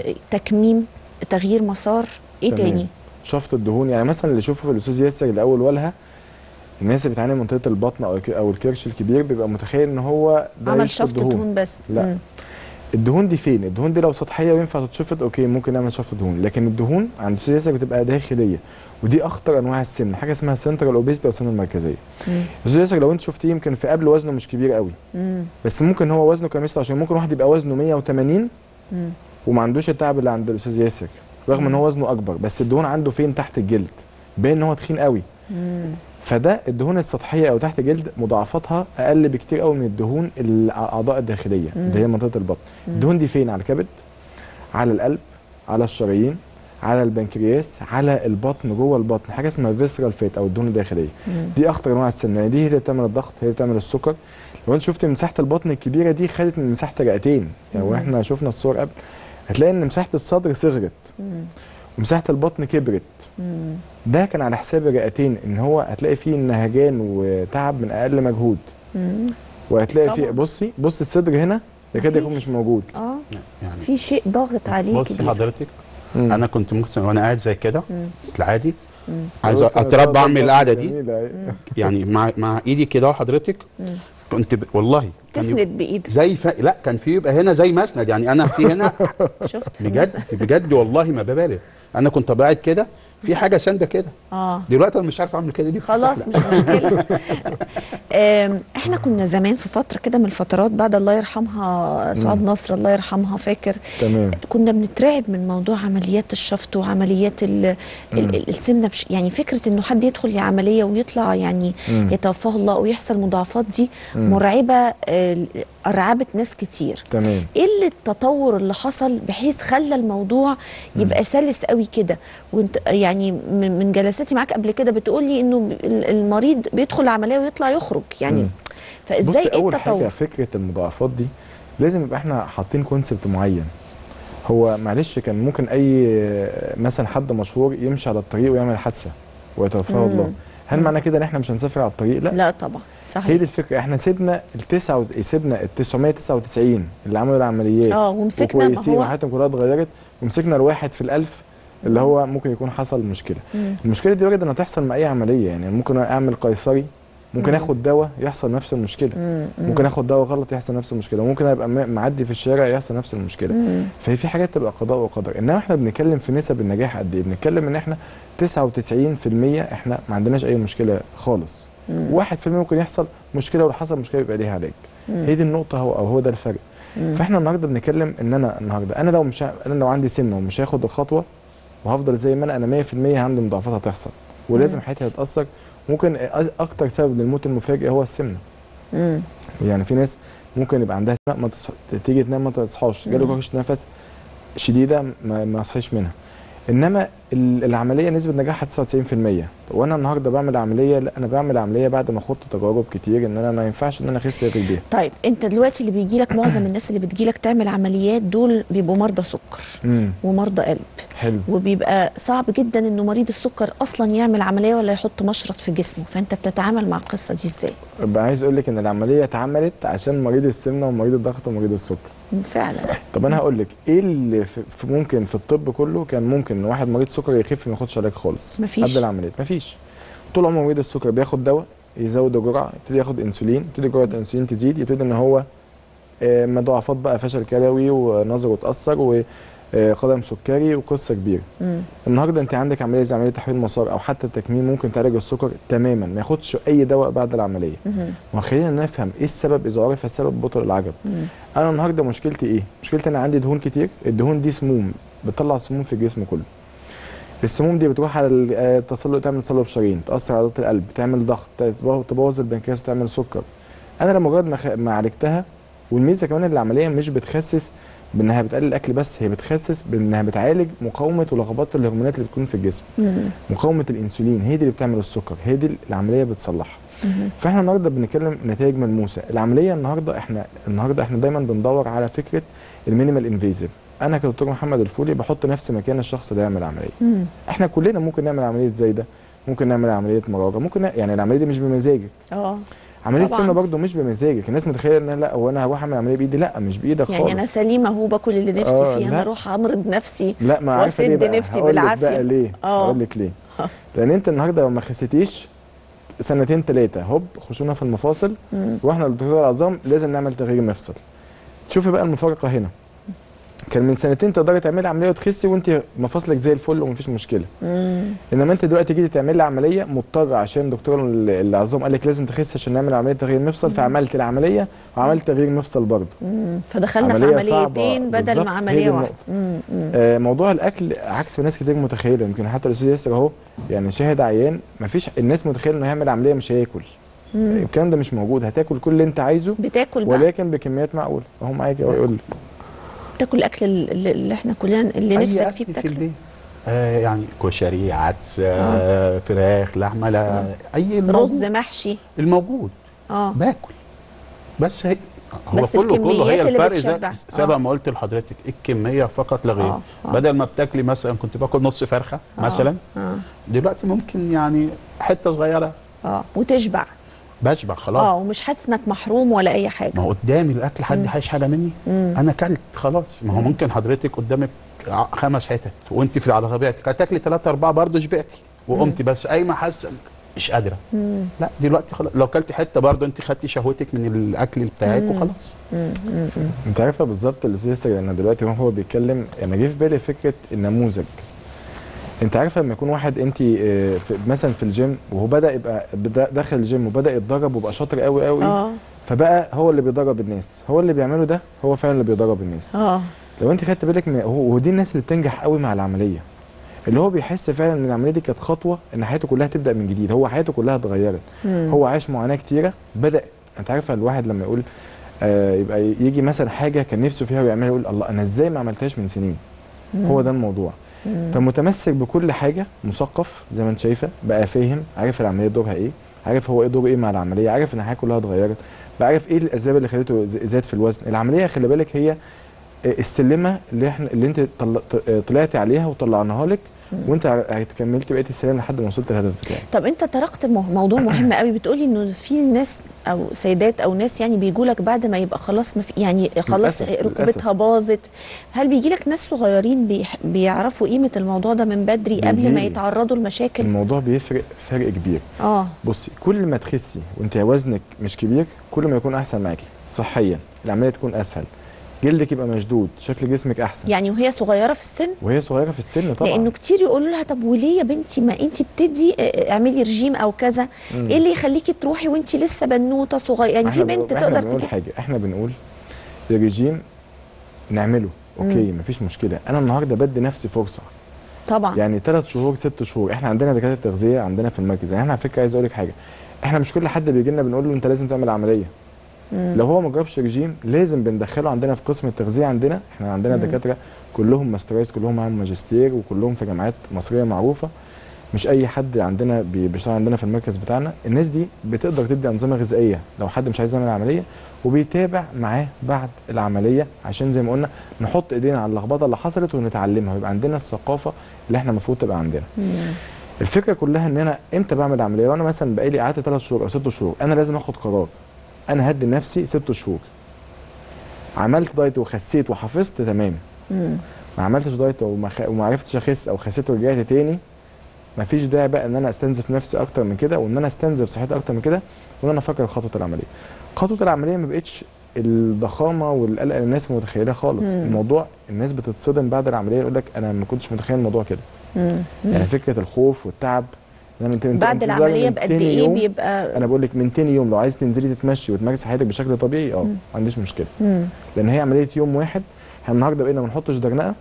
تكميم، تغيير مسار، ايه تمام. تاني؟ شفط الدهون، يعني مثلا اللي شوفه في الاستاذ ياسر الاول والها الناس اللي بتعاني من منطقه البطن او او الكرش الكبير بيبقى متخيل ان هو ده عمل شفط دهون. دهون بس. لا مم. الدهون دي فين؟ الدهون دي لو سطحيه وينفع تتشفط اوكي ممكن نعمل شفط دهون، لكن الدهون عند الاستاذ ياسر بتبقى داخليه، ودي اخطر انواع السمنه، حاجه اسمها سنترال اوبيستي او السمنه المركزيه. الاستاذ ياسر لو انت شفتيه يمكن في قبل وزنه مش كبير قوي، مم. بس ممكن هو وزنه كان ستة وعشرين، ممكن واحد يبقى وزنه مية وتمانين مم. وما عندوش التعب اللي عند الاستاذ ياسر رغم ان هو وزنه اكبر، بس الدهون عنده فين؟ تحت الجلد، باين ان هو تخين قوي. مم. فده الدهون السطحيه او تحت الجلد مضاعفاتها اقل بكتير قوي من الدهون الاعضاء الداخليه اللي هي منطقه البطن. مم. الدهون دي فين؟ على الكبد، على القلب، على الشرايين، على البنكرياس، على البطن، جوه البطن، حاجه اسمها فيسرال فات او الدهون الداخليه. مم. دي اخطر انواع السمنه، يعني دي هي اللي بتعمل الضغط، هي اللي بتعمل السكر. لو انت شفت مساحه البطن الكبيره دي خدت من مساحه الرئتين، يعني واحنا شفنا الصور قبل هتلاقي ان مساحه الصدر صغرت. مم. ومساحه البطن كبرت. مم. ده كان على حساب الرئتين، ان هو هتلاقي فيه نهجان وتعب من اقل مجهود. مم. وهتلاقي فيه بصي بص الصدر هنا يكاد يكون مش موجود. اه يعني في شيء ضاغط عليه. بصي حضرتك مم. انا كنت ممكن وانا قاعد زي كده العادي عايز اتربى اعمل القعده دي يعني مع مع ايدي كده حضرتك مم. كنت ب... والله تسند بايدك زي ف... لا كان في يبقى هنا زي مسند، يعني انا في هنا شفت بجد بجد والله ما ببالغ، انا كنت قاعد كده في حاجه سانده كده. اه دلوقتي انا مش عارف اعمل كده دي خلاص مش مشكله. احنا كنا زمان في فتره كده من الفترات بعد الله يرحمها سعاد نصر الله يرحمها، فاكر؟ تمام. كنا بنترعب من موضوع عمليات الشفط وعمليات ال ال السمنه، بش يعني فكره انه حد يدخل عمليه ويطلع يعني يتوفاه الله ويحصل مضاعفات دي مم. مرعبه، ارعبت ناس كتير. تمام. ايه اللي التطور اللي حصل بحيث خلى الموضوع يبقى مم. سلس قوي كده؟ وانت يعني من جلساتي معاك قبل كده بتقول لي انه المريض بيدخل العمليه ويطلع يخرج، يعني مم. فازاي ايه اول التطور؟ حاجه فكره المضاعفات دي لازم يبقى احنا حاطين كونسبت معين. هو معلش كان ممكن اي مثلا حد مشهور يمشي على الطريق ويعمل حادثه ويتوفاه الله، هل مم. معنى كده ان احنا مش هنسافر على الطريق؟ لا لا طبعا صحيح. هي دي الفكره، احنا سيبنا التسعة و... سيبنا ال تسعمية وتسعة وتسعين اللي عملوا العمليات اه ومسكنا وكويسين وحياتهم كلها اتغيرت، ومسكنا الواحد في الألف اللي هو ممكن يكون حصل مشكله. مم. المشكله دي وارد انها تحصل مع اي عمليه، يعني ممكن اعمل قيصري ممكن مم. اخد دواء يحصل نفس المشكله، مم. ممكن اخد دواء غلط يحصل نفس المشكله، ممكن ابقى معدي في الشارع يحصل نفس المشكله. مم. فهي في حاجات تبقى قضاء وقدر، انما احنا بنتكلم في نسب النجاح قد ايه؟ بنتكلم ان احنا تسعة وتسعين في المية احنا ما عندناش اي مشكله خالص. واحد في المية ممكن يحصل مشكله، ولو حصل مشكله يبقى ليها علاج. هي دي النقطه، هو او هو ده الفرق. فاحنا النهارده بنتكلم ان انا النهارده انا لو مش انا لو عندي سمنه ومش هاخد الخطوه وهفضل زي ما انا انا مية في المية عندي مضاعفات هتحصل ولازم حياتي هتتاثر. ممكن اكتر سبب للموت المفاجئ هو السمنه. امم يعني في ناس ممكن يبقى عندها سمنه ما تص... تيجي تنام ما تصحاش، جاله كرشه نفس شديده ما, ما اصحيش منها. انما العمليه نسبه نجاحها تسعة وتسعين في المية، وانا النهارده بعمل عمليه، لا انا بعمل عمليه بعد ما خدت تجارب كتير ان انا ما ينفعش ان انا اخس غير بيها. طيب انت دلوقتي اللي بيجي لك معظم الناس اللي بتجي لك تعمل عمليات دول بيبقوا مرضى سكر مم. ومرضى قلب. حلو. وبيبقى صعب جدا انه مريض السكر اصلا يعمل عمليه ولا يحط مشرط في جسمه، فانت بتتعامل مع القصه دي ازاي؟ بقى عايز اقول لك ان العمليه اتعملت عشان مريض السمنه ومريض الضغط ومريض السكر. فعلا. طب انا هقول لك ايه اللي في ممكن في الطب كله كان ممكن ان واحد مريض سكر يخف ما ياخدش علاج خالص مفيش. قبل العمليه مفيش. طول عمره مريض السكر بياخد دواء يزود الجرعه، يبتدي ياخد انسولين، يبتدي جرعه الانسولين تزيد، يبتدي ان هو مضاعفات بقى فشل كلوي ونظره اتاثر وقدم سكري وقصه كبيره. مم. النهارده انت عندك عمليه زي عمليه تحويل مسار او حتى التكميم ممكن تعالج السكر تماما ما ياخدش اي دواء بعد العمليه. ما خلينا نفهم ايه السبب اذا عرف السبب بطل العجب. مم. انا النهارده مشكلتي ايه؟ مشكلتي انا عندي دهون كتير، الدهون دي سموم بتطلع سموم في الجسم كله. السموم دي بتروح على التصلب، تعمل تصلب شرايين، تاثر على ضغط القلب، تعمل ضغط، تبوظ البنكرياس وتعمل سكر. انا لمجرد ما, خ... ما عالجتها، والميزه كمان ان العمليه مش بتخسس بانها بتقلل الاكل بس، هي بتخسس بانها بتعالج مقاومه ولخبطه الهرمونات اللي بتكون في الجسم. مم. مقاومه الانسولين هي دي اللي بتعمل السكر، هي دي العمليه بتصلحها. فاحنا النهارده بنتكلم نتائج ملموسه. العمليه النهارده احنا النهارده احنا دايما بندور على فكره المينيمال انفيزيف. انا كدكتور محمد الفولي بحط نفسي مكان الشخص اللي يعمل عمليه. مم. احنا كلنا ممكن نعمل عمليه زي ده، ممكن نعمل عمليه مراجعه، ممكن يعني العمليه دي مش بمزاجك. اه عمليه السمنه برضه مش بمزاجك. الناس متخيله ان لا هو انا هروح اعمل عمليه بايدي، لا مش بايدك خالص. يعني انا سليمه اهو باكل اللي نفسي آه فيه، انا اروح امرض نفسي لا ما عارفه ليه واسد نفسي بالعافيه. بقى ليه؟ هقول لك ليه. أوه. لان انت النهارده لو ما خسيتيش سنتين ثلاثه هوب خشونه في المفاصل، واحنا لدكتور العظام لازم نعمل تغيير مفصل. شوفي بقى المفارقه هنا. كان من سنتين تقدري تعملي عمليه وتخسي وانت مفاصلك زي الفل ومفيش مشكله. مم. انما انت دلوقتي جيتي تعملي عمليه مضطره عشان دكتور العظام قال لك لازم تخسي عشان نعمل عمليه تغيير مفصل، فعملت العمليه وعملت تغيير مفصل برضه. فدخلنا في عمليتين بدل ما عمليه واحده. آه موضوع الاكل عكس ناس كتير متخيله، يمكن حتى الاستاذ ياسر اهو يعني شاهد عيان، مفيش الناس متخيله انه هيعمل عمليه مش هياكل. الكلام ده مش موجود، هتاكل كل اللي انت عايزه بتاكل بقى ولكن بكميات معقوله. اهو معاكي اهو يقول لك تاكل الاكل اللي احنا كلنا اللي نفسك فيه بتاكله. آه يعني كشري، عدس، آه فراخ، لحمه، لا اي رز محشي الموجود اه باكل. بس هي هو بس كله كله هي الفرق ده سبق ما قلت لحضرتك الكميه فقط لا غير. آه. آه. بدل ما بتاكلي مثلا كنت باكل نص فرخه آه. مثلا آه. دلوقتي ممكن يعني حته صغيره اه وتشبع. بشبع خلاص. اه ومش حاسس انك محروم ولا اي حاجه. ما هو قدامي الاكل، حد هيش حاجه مني؟ مم. انا اكلت خلاص. ما هو ممكن حضرتك قدامك خمس حتت وانت في على طبيعتك هتاكلي ثلاثه اربعه برضه شبعتي وقمتي، بس قايمه حاسه مش قادره. مم. لا دلوقتي خلاص لو كلتي حته برضه انت خدتي شهوتك من الاكل بتاعك وخلاص. انت عارفه بالظبط الاستاذ انا دلوقتي وهو بيتكلم انا جه في بالي فكره النموذج. انت عارفه لما يكون واحد انت في مثلا في الجيم وهو بدا يبقى دخل الجيم وبدا يتدرب وبقى شاطر قوي قوي اه فبقى هو اللي بيدرب الناس، هو اللي بيعمله ده هو فعلا اللي بيدرب الناس. اه لو انت خدت بالك هو ودي الناس اللي بتنجح قوي مع العمليه، اللي هو بيحس فعلا ان العمليه دي كانت خطوه ان حياته كلها تبدا من جديد، هو حياته كلها اتغيرت. هو عاش معاناه كتيره بدا. انت عارفه الواحد لما يقول آه يبقى يجي مثلا حاجه كان نفسه فيها ويعملها يقول الله انا ازاي ما عملتهاش من سنين. مم. هو ده الموضوع. مم. فمتمسك بكل حاجه، مثقف زي ما انت شايفه، بقى فاهم، عارف العمليه دورها ايه، عارف هو ايه دوره ايه مع العمليه، عارف ان الحياه كلها اتغيرت، بقى عارف ايه الاسباب اللي خلته زاد في الوزن. العمليه خلي بالك هي السلمه اللي احنا اللي انت طلعتي عليها وطلعناها لك وانت كملت بقيه السلم لحد ما وصلت للهدف بتاعك. طب انت طرقت موضوع مهم قوي، بتقولي انه في ناس او سيدات او ناس يعني بيجوا لك بعد ما يبقى خلاص ما في يعني خلاص ركبتها باظت. هل بيجي لك ناس صغيرين بيعرفوا قيمه الموضوع ده من بدري قبل ما يتعرضوا لمشاكل؟ الموضوع بيفرق فرق كبير. اه بصي كل ما تخسي وانت وزنك مش كبير كل ما يكون احسن معاكي صحيا، العمليه تكون اسهل، جلدك يبقى مشدود، شكل جسمك احسن. يعني وهي صغيره في السن؟ وهي صغيره في السن طبعا. لانه كتير يقولوا لها طب وليه يا بنتي ما انت بتدي اعملي رجيم او كذا، ايه اللي يخليكي تروحي وانت لسه بنوته صغيره؟ يعني في بنت تقدر تجي. احنا بنقول حاجه، احنا بنقول الرجيم نعمله اوكي مفيش مشكله، انا النهارده بدي نفسي فرصه طبعا يعني ثلاث شهور ست شهور. احنا عندنا دكاتره تغذيه عندنا في المركز، يعني احنا على فكره عايز اقول لك حاجه، احنا مش كل حد بيجي لنا بنقول له انت لازم تعمل عمليه. مم. لو هو ما جربش رجيم لازم بندخله عندنا في قسم التغذيه. عندنا احنا عندنا مم. دكاتره كلهم ماسترايز، كلهم معاهم ماجستير وكلهم في جامعات مصريه معروفه، مش اي حد عندنا بيشتغل عندنا في المركز بتاعنا. الناس دي بتقدر تدي انظمه غذائيه لو حد مش عايز يعمل عمليه، وبيتابع معاه بعد العمليه عشان زي ما قلنا نحط ايدينا على اللخبطه اللي حصلت ونتعلمها، ويبقى عندنا الثقافه اللي احنا المفروض تبقى عندنا. مم. الفكره كلها ان انا امتى بعمل عمليه؟ وانا مثلا بقالي قعدت ثلاث شهور او ست شهور، انا لازم اخد قرار. انا هدي لنفسي ست شهور. عملت دايت وخسيت وحافظت تمام. مم. ما عملتش دايت وما, خ... وما عرفتش اخس او خسيت ورجعت تاني، ما فيش داعي بقى ان انا استنزف نفسي اكتر من كده، وان انا استنزف صحتي اكتر من كده، وان انا افكر في خطوه العمليه. خطوه العمليه ما بقتش الضخامه والقلق اللي الناس متخيلاه خالص. مم. الموضوع الناس بتتصدم بعد العمليه، يقول لك انا ما كنتش متخيل الموضوع كده. يعني فكره الخوف والتعب بعد العمليه بقد ايه بيبقى؟ انا بقول لك من تاني يوم لو عايز تنزلي تتمشي وتمارسي حياتك بشكل طبيعي اه ما عنديش مشكله. مم. لان هي عمليه يوم واحد. احنا النهارده بقينا ما بنحطش درنقه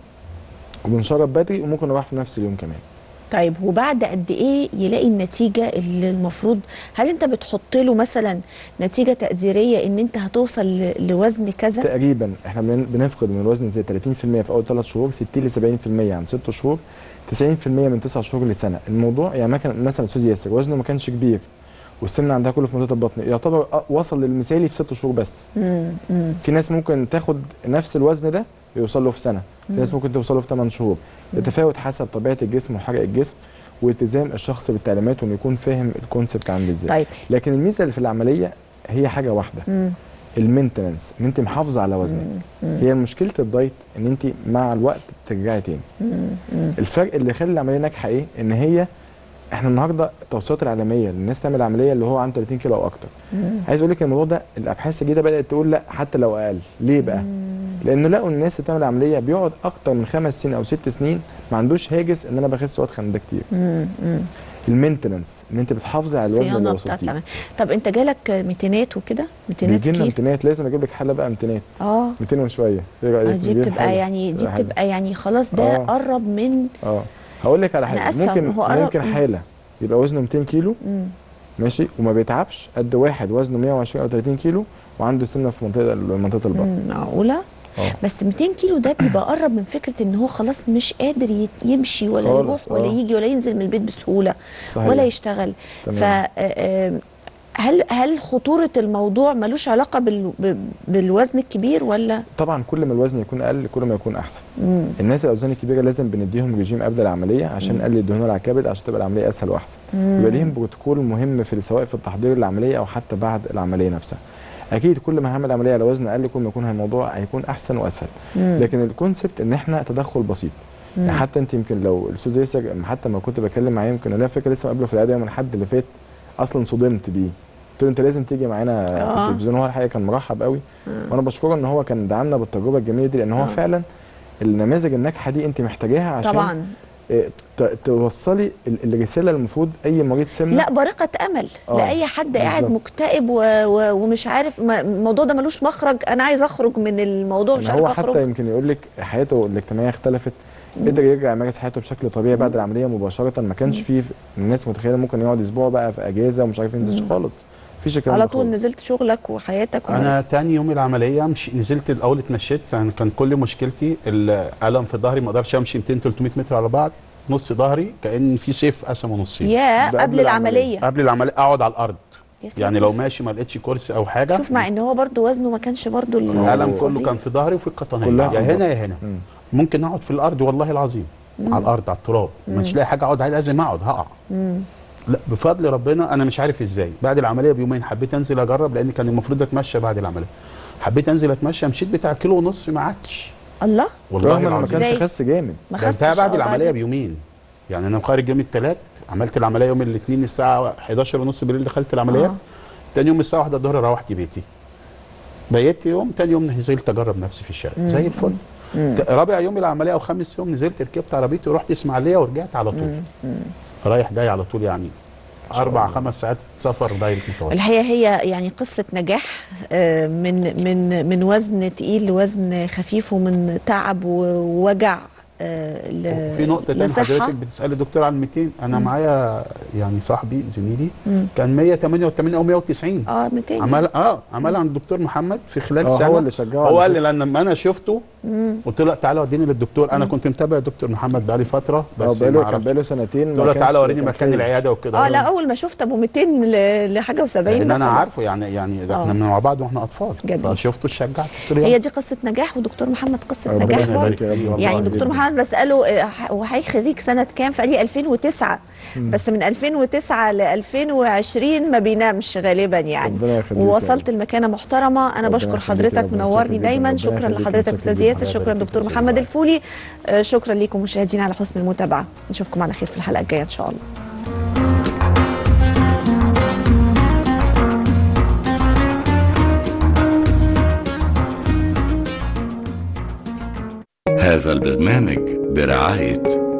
وبنشرب بدري وممكن نروح في نفس اليوم كمان. طيب وبعد قد ايه يلاقي النتيجه اللي المفروض؟ هل انت بتحط له مثلا نتيجه تقديريه ان انت هتوصل لوزن كذا؟ تقريبا احنا بنفقد من الوزن زي ثلاثين في المية في اول ثلاث شهور، ستين لسبعين في المية عن ست شهور، تسعين في المية من تسع شهور لسنه. الموضوع يعني مثلا استاذ ياسر وزنه ما كانش كبير والسن عندها كله في منطقه البطن، يعتبر وصل للمثالي في ست شهور بس. مم. مم. في ناس ممكن تاخد نفس الوزن ده يوصل له في سنه، في ناس ممكن توصل له في ثمان شهور. يتفاوت حسب طبيعه الجسم وحرق الجسم والتزام الشخص بالتعليمات، وانه يكون فاهم الكونسبت عامل ازاي. طيب. لكن الميزه اللي في العمليه هي حاجه واحده، المينتننس، ان انت محافظه على وزنك. مم. هي مشكله الدايت ان انت مع الوقت بترجعي تاني. مم. الفرق اللي خلى العمليه ناجحه ايه؟ ان هي احنا النهارده التوصيات العالميه للناس تعمل عمليه اللي هو عنده ثلاثين كيلو او اكتر. مم. عايز اقول لك الموضوع ده الابحاث الجديده بدات تقول لا حتى لو اقل. ليه بقى؟ مم. لانه لقوا الناس اللي بتعمل عمليه بيقعد اكتر من خمس سنين او ست سنين ما عندوش هاجس ان انا بخس واتخن ده كتير. مم. المينتننس ان انت بتحافظي على الوزن اللي وصلتي له. طب انت جالك ميتينات وكده؟ ميتينات كتير؟ بيجي لنا ميتينات، لازم اجيب لك حاله بقى ميتينات. اه ميتين وشويه. ايه رايك؟ دي بتبقى يعني دي بتبقى يعني خلاص ده آه. قرب من اه هقول لك على حاجه. ممكن ممكن حاله يبقى وزنه ميتين كيلو مم. ماشي وما بيتعبش، قد واحد وزنه مية وعشرين او ثلاثين كيلو وعنده سنه في منطقه منطقه البطن. معقوله؟ أوه. بس ميتين كيلو ده بيبقى قرب من فكره ان هو خلاص مش قادر يمشي ولا يروح ولا أوه. يجي ولا ينزل من البيت بسهوله. صحيح. ولا يشتغل. ف هل هل خطوره الموضوع ملوش علاقه بال... بالوزن الكبير ولا؟ طبعا كل ما الوزن يكون اقل كل ما يكون احسن. مم. الناس الاوزان الكبيره لازم بنديهم رجيم قبل العمليه عشان نقلل الدهون على الكبد عشان تبقى العمليه اسهل واحسن. يبقى ليهم بروتوكول مهم في سواء في التحضير للعمليه او حتى بعد العمليه نفسها. اكيد كل ما هعمل عمليه على وزن اقل كل ما يكون الموضوع هيكون احسن واسهل. مم. لكن الكونسبت ان احنا تدخل بسيط. يعني حتى انت يمكن لو الاستاذ ياسر حتى ما كنت بتكلم معاه يمكن انا فاكر لسه قبله في العياده يوم الاحد اللي فات اصلا صدمت بيه. قلت له انت لازم تيجي معانا في التلفزيون. هو الحقيقه كان مرحب قوي. آه. وانا بشكره ان هو كان دعمنا بالتجربه الجميله دي لان هو آه. فعلا النماذج الناجحه دي انت محتاجاها عشان طبعا توصلي الرساله اللي المفروض اي مريض سمنه. لا بريقه امل آه. لاي حد قاعد مكتئب و... و... ومش عارف الموضوع ده ملوش مخرج، انا عايز اخرج من الموضوع مش عارف اخرج. هو حتى يمكن يقول لك حياته الاجتماعيه اختلفت، قدر يرجع يمارس حياته بشكل طبيعي بعد العمليه مباشره. ما كانش فيه الناس متخيله ممكن يقعد اسبوع بقى في اجازه ومش عارف ينزل خالص. مفيش الكلام على طول نزلت شغلك وحياتك. انا تاني يوم العمليه مش نزلت الاول اتمشيت. يعني كان كل مشكلتي الالم في ظهري، ما اقدرش امشي مئتين ثلاثمئة متر على بعض، نص ظهري كان في سيف قسمه نصين. يا قبل, قبل العمليه قبل العمليه اقعد على الارض. يعني لو ماشي ما لقيتش كرسي او حاجه. شوف مع ان هو برده وزنه ما كانش برده الالم كله كان في ظهري وفي القطنيه، يا هنا يا هنا. مم. ممكن اقعد في الارض والله العظيم. مم. على الارض على التراب مش لاقي حاجه اقعد عليها، لازم اقعد هقع. مم. لا بفضل ربنا انا مش عارف ازاي بعد العمليه بيومين حبيت انزل اجرب لان كان المفروض اتمشى بعد العمليه. حبيت انزل اتمشى، مشيت بتاع كيلو ونص ما عادش. الله والله ما كانش خس جامد. ما خسش بعد العمليه بيومين. يعني انا خارج يوم الثلاث، عملت العمليه يوم الاثنين الساعه حداشر ونص بالليل دخلت العمليات. آه. تاني يوم الساعه واحدة الظهر روحت بيتي. بيت يوم، تاني يوم نزلت اجرب نفسي في الشارع زي الفل. مم. رابع يوم العمليه او خامس يوم نزلت ركبت عربيتي ورحت اسماعيليه ورجعت على طول. مم. رايح جاي على طول يعني اربع خمس ساعات سفر دايركت متواصل. الحقيقه هي يعني قصه نجاح من من من وزن تقيل لوزن خفيف، ومن تعب ووجع في نقطة تانية حضرتك بتسألي دكتور عن مئتين، أنا مم. معايا يعني صاحبي زميلي مم. كان مية وتمانية وتمانين أو مية وتسعين اه مئتين عمل اه عمل عند الدكتور محمد في خلال سنة. هو اللي شجعه. هو قال لي لما أنا شفته قلت له تعالى وديني للدكتور. أنا كنت متابع دكتور محمد بقالي فترة بس بقاله كان بقاله سنتين. قلت له تعالى وريني مكان العيادة وكده. اه لا أول ما شفت أبو مئتين لحاجة وسبعين أنا عارفه يعني يعني احنا من مع بعض واحنا أطفال. فشفته اتشجعت. هي دي قصة نجاح، ودكتور محمد قصة نجاح برضه. يعني دكتور محمد بسأله وحضرتك خريج سنة كام؟ فقال لي ألفين وتسعة. مم. بس من ألفين وتسعة ل ألفين وعشرين ما بينامش غالبا يعني، ووصلت لمكانة محترمة. أنا بشكر حضرتك، منورني دايما. شكرا لحضرتك أستاذ ياسر، شكرا دكتور محمد الفولي، شكرا لكم مشاهدينا على حسن المتابعة. نشوفكم على خير في الحلقة الجاية إن شاء الله. هذا البرنامج برعاية